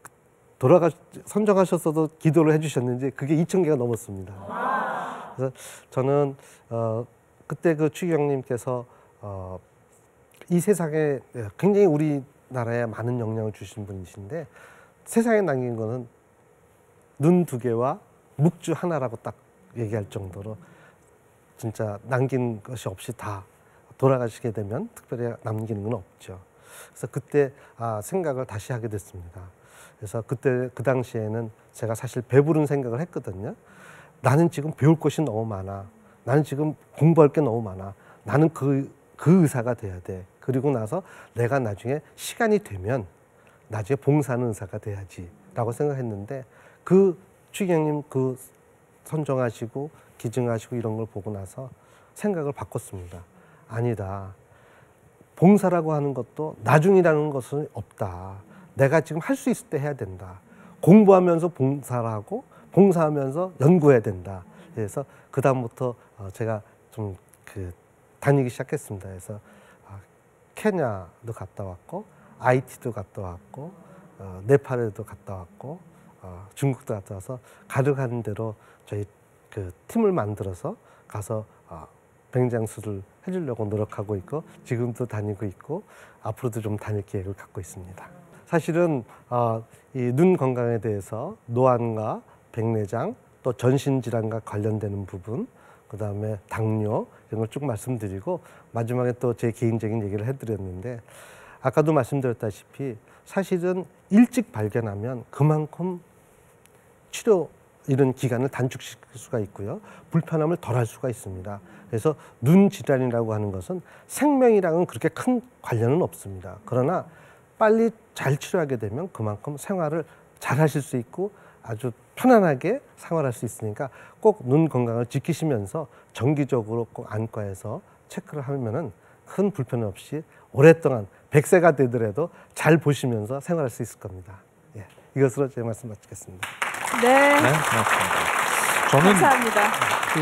선정하셨어도 기도를 해주셨는지 그게 2,000개가 넘었습니다. 그래서 저는 그때 그 추기경님께서 이 세상에 굉장히 우리나라에 많은 영향을 주신 분이신데 세상에 남긴 거는 눈 2개와 묵주 하나라고 딱 얘기할 정도로 진짜 남긴 것이 없이 다 돌아가시게 되면 특별히 남기는 건 없죠. 그래서 그때 생각을 다시 하게 됐습니다. 그래서 그때 그 당시에는 제가 사실 배부른 생각을 했거든요. 나는 지금 배울 것이 너무 많아. 나는 지금 공부할 게 너무 많아. 나는 그 의사가 돼야 돼. 그리고 나서 내가 나중에 시간이 되면 나중에 봉사하는 의사가 돼야지 라고 생각했는데 그 추기경님 그 선정하시고 기증하시고 이런 걸 보고 나서 생각을 바꿨습니다. 아니다. 봉사라고 하는 것도 나중이라는 것은 없다. 내가 지금 할 수 있을 때 해야 된다. 공부하면서 봉사를 하고 봉사하면서 연구해야 된다. 그래서 그 다음부터 제가 좀 다니기 시작했습니다. 그래서 케냐도 갔다 왔고 IT도 갔다 왔고 네팔에도 갔다 왔고 중국도 갔다 와서 가득한 대로 저희 팀을 만들어서 가서 백내장수를 해주려고 노력하고 있고 지금도 다니고 있고 앞으로도 좀 다닐 계획을 갖고 있습니다. 사실은 이 눈 건강에 대해서 노안과 백내장 또 전신 질환과 관련되는 부분, 그다음에 당뇨 이런 걸 쭉 말씀드리고 마지막에 또 제 개인적인 얘기를 해드렸는데 아까도 말씀드렸다시피 사실은 일찍 발견하면 그만큼 치료 이런 기간을 단축시킬 수가 있고요. 불편함을 덜할 수가 있습니다. 그래서 눈 질환이라고 하는 것은 생명이랑은 그렇게 큰 관련은 없습니다. 그러나 빨리 잘 치료하게 되면 그만큼 생활을 잘 하실 수 있고 아주 편안하게 생활할 수 있으니까 꼭 눈 건강을 지키시면서 정기적으로 꼭 안과에서 체크를 하면은 큰 불편 없이 오랫동안 100세가 되더라도 잘 보시면서 생활할 수 있을 겁니다. 예, 이것으로 제 말씀 마치겠습니다. 네, 네, 고맙습니다. 저는 감사합니다.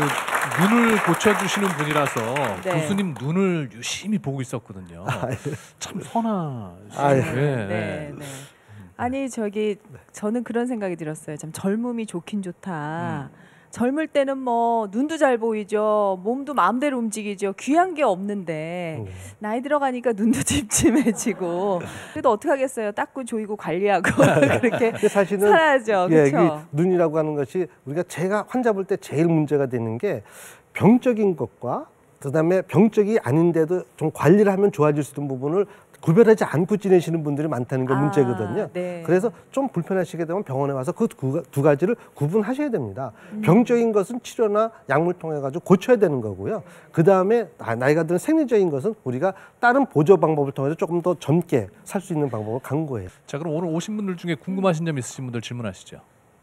눈을 고쳐주시는 분이라서 네. 교수님 눈을 유심히 보고 있었거든요. 참 선하시네요. 네, 네. 아니 저는 그런 생각이 들었어요. 참 젊음이 좋긴 좋다. 젊을 때는 뭐 눈도 잘 보이죠, 몸도 마음대로 움직이죠, 귀한 게 없는데 나이 들어가니까 눈도 침침해지고 그래도 어떻게 하겠어요? 닦고 조이고 관리하고 그렇게 사실은 살아야죠. 예, 그렇죠? 눈이라고 하는 것이 제가 환자 볼 때 제일 문제가 되는 게 병적인 것과 그다음에 병적이 아닌데도 좀 관리를 하면 좋아질 수 있는 부분을 구별하지 않고 지내시는 분들이 많다는 게 문제거든요. 네. 그래서 좀 불편하시게 되면 병원에 와서 그 두 가지를 구분하셔야 됩니다. 병적인 것은 치료나 약물 통해 가지고 고쳐야 되는 거고요. 그 다음에 나이가 든 생리적인 것은 우리가 다른 보조 방법을 통해서 조금 더 젊게 살 수 있는 방법을 강구해요. 자, 그럼 오늘 오신 분들 중에 궁금하신 점 있으신 분들 질문하시죠.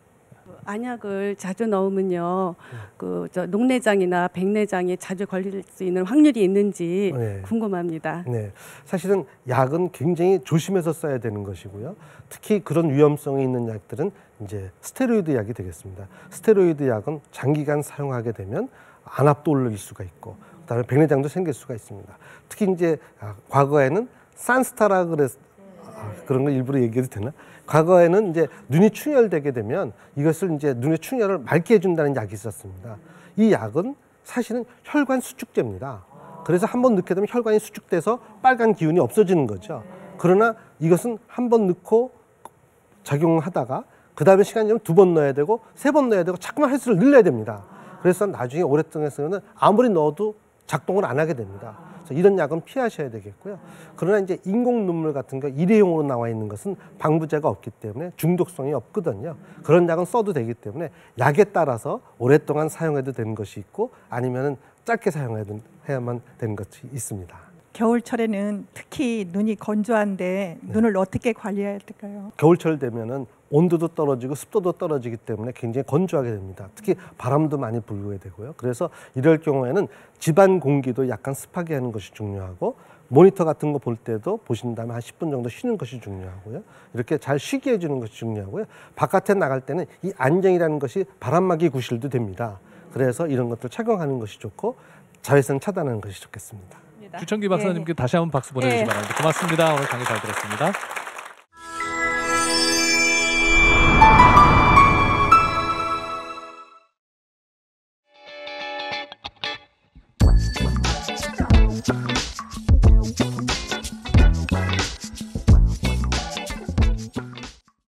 안약을 자주 넣으면요, 녹내장이나 백내장에 자주 걸릴 수 있는 확률이 있는지 네. 궁금합니다. 네, 사실은 약은 굉장히 조심해서 써야 되는 것이고요. 특히 그런 위험성이 있는 약들은 이제 스테로이드 약이 되겠습니다. 스테로이드 약은 장기간 사용하게 되면 안압도 올릴 수가 있고, 그다음에 백내장도 생길 수가 있습니다. 특히 이제 과거에는 산스타라 그런 거 일부러 얘기해도 되나? 과거에는 이제 눈이 충혈되게 되면 이것을 이제 눈의 충혈을 맑게 해준다는 약이 있었습니다. 이 약은 사실은 혈관 수축제입니다. 그래서 한번 넣게 되면 혈관이 수축돼서 빨간 기운이 없어지는 거죠. 그러나 이것은 한번 넣고 작용하다가 그 다음에 시간이 지나면 2번 넣어야 되고 3번 넣어야 되고 자꾸만 횟수를 늘려야 됩니다. 그래서 나중에 오랫동안 쓰면 아무리 넣어도 작동을 안 하게 됩니다. 그래서 이런 약은 피하셔야 되겠고요. 그러나 이제 인공 눈물 같은 거 일회용으로 나와 있는 것은 방부제가 없기 때문에 중독성이 없거든요. 그런 약은 써도 되기 때문에 약에 따라서 오랫동안 사용해도 되는 것이 있고 아니면은 짧게 사용해야만 되는 것이 있습니다. 겨울철에는 특히 눈이 건조한데 눈을 어떻게 관리해야 될까요? 겨울철 되면은 온도도 떨어지고 습도도 떨어지기 때문에 굉장히 건조하게 됩니다. 특히 바람도 많이 불게 되고요. 그래서 이럴 경우에는 집안 공기도 약간 습하게 하는 것이 중요하고 모니터 같은 거 볼 때도 보신 다음에 한 10분 정도 쉬는 것이 중요하고요. 이렇게 잘 쉬게 해주는 것이 중요하고요. 바깥에 나갈 때는 이 안경이라는 것이 바람막이 구실도 됩니다. 그래서 이런 것들 착용하는 것이 좋고 자외선 차단하는 것이 좋겠습니다. 주천기 박사님께 다시 한번 박수 보내주시기 바랍니다. 고맙습니다. 오늘 강의 잘 들었습니다.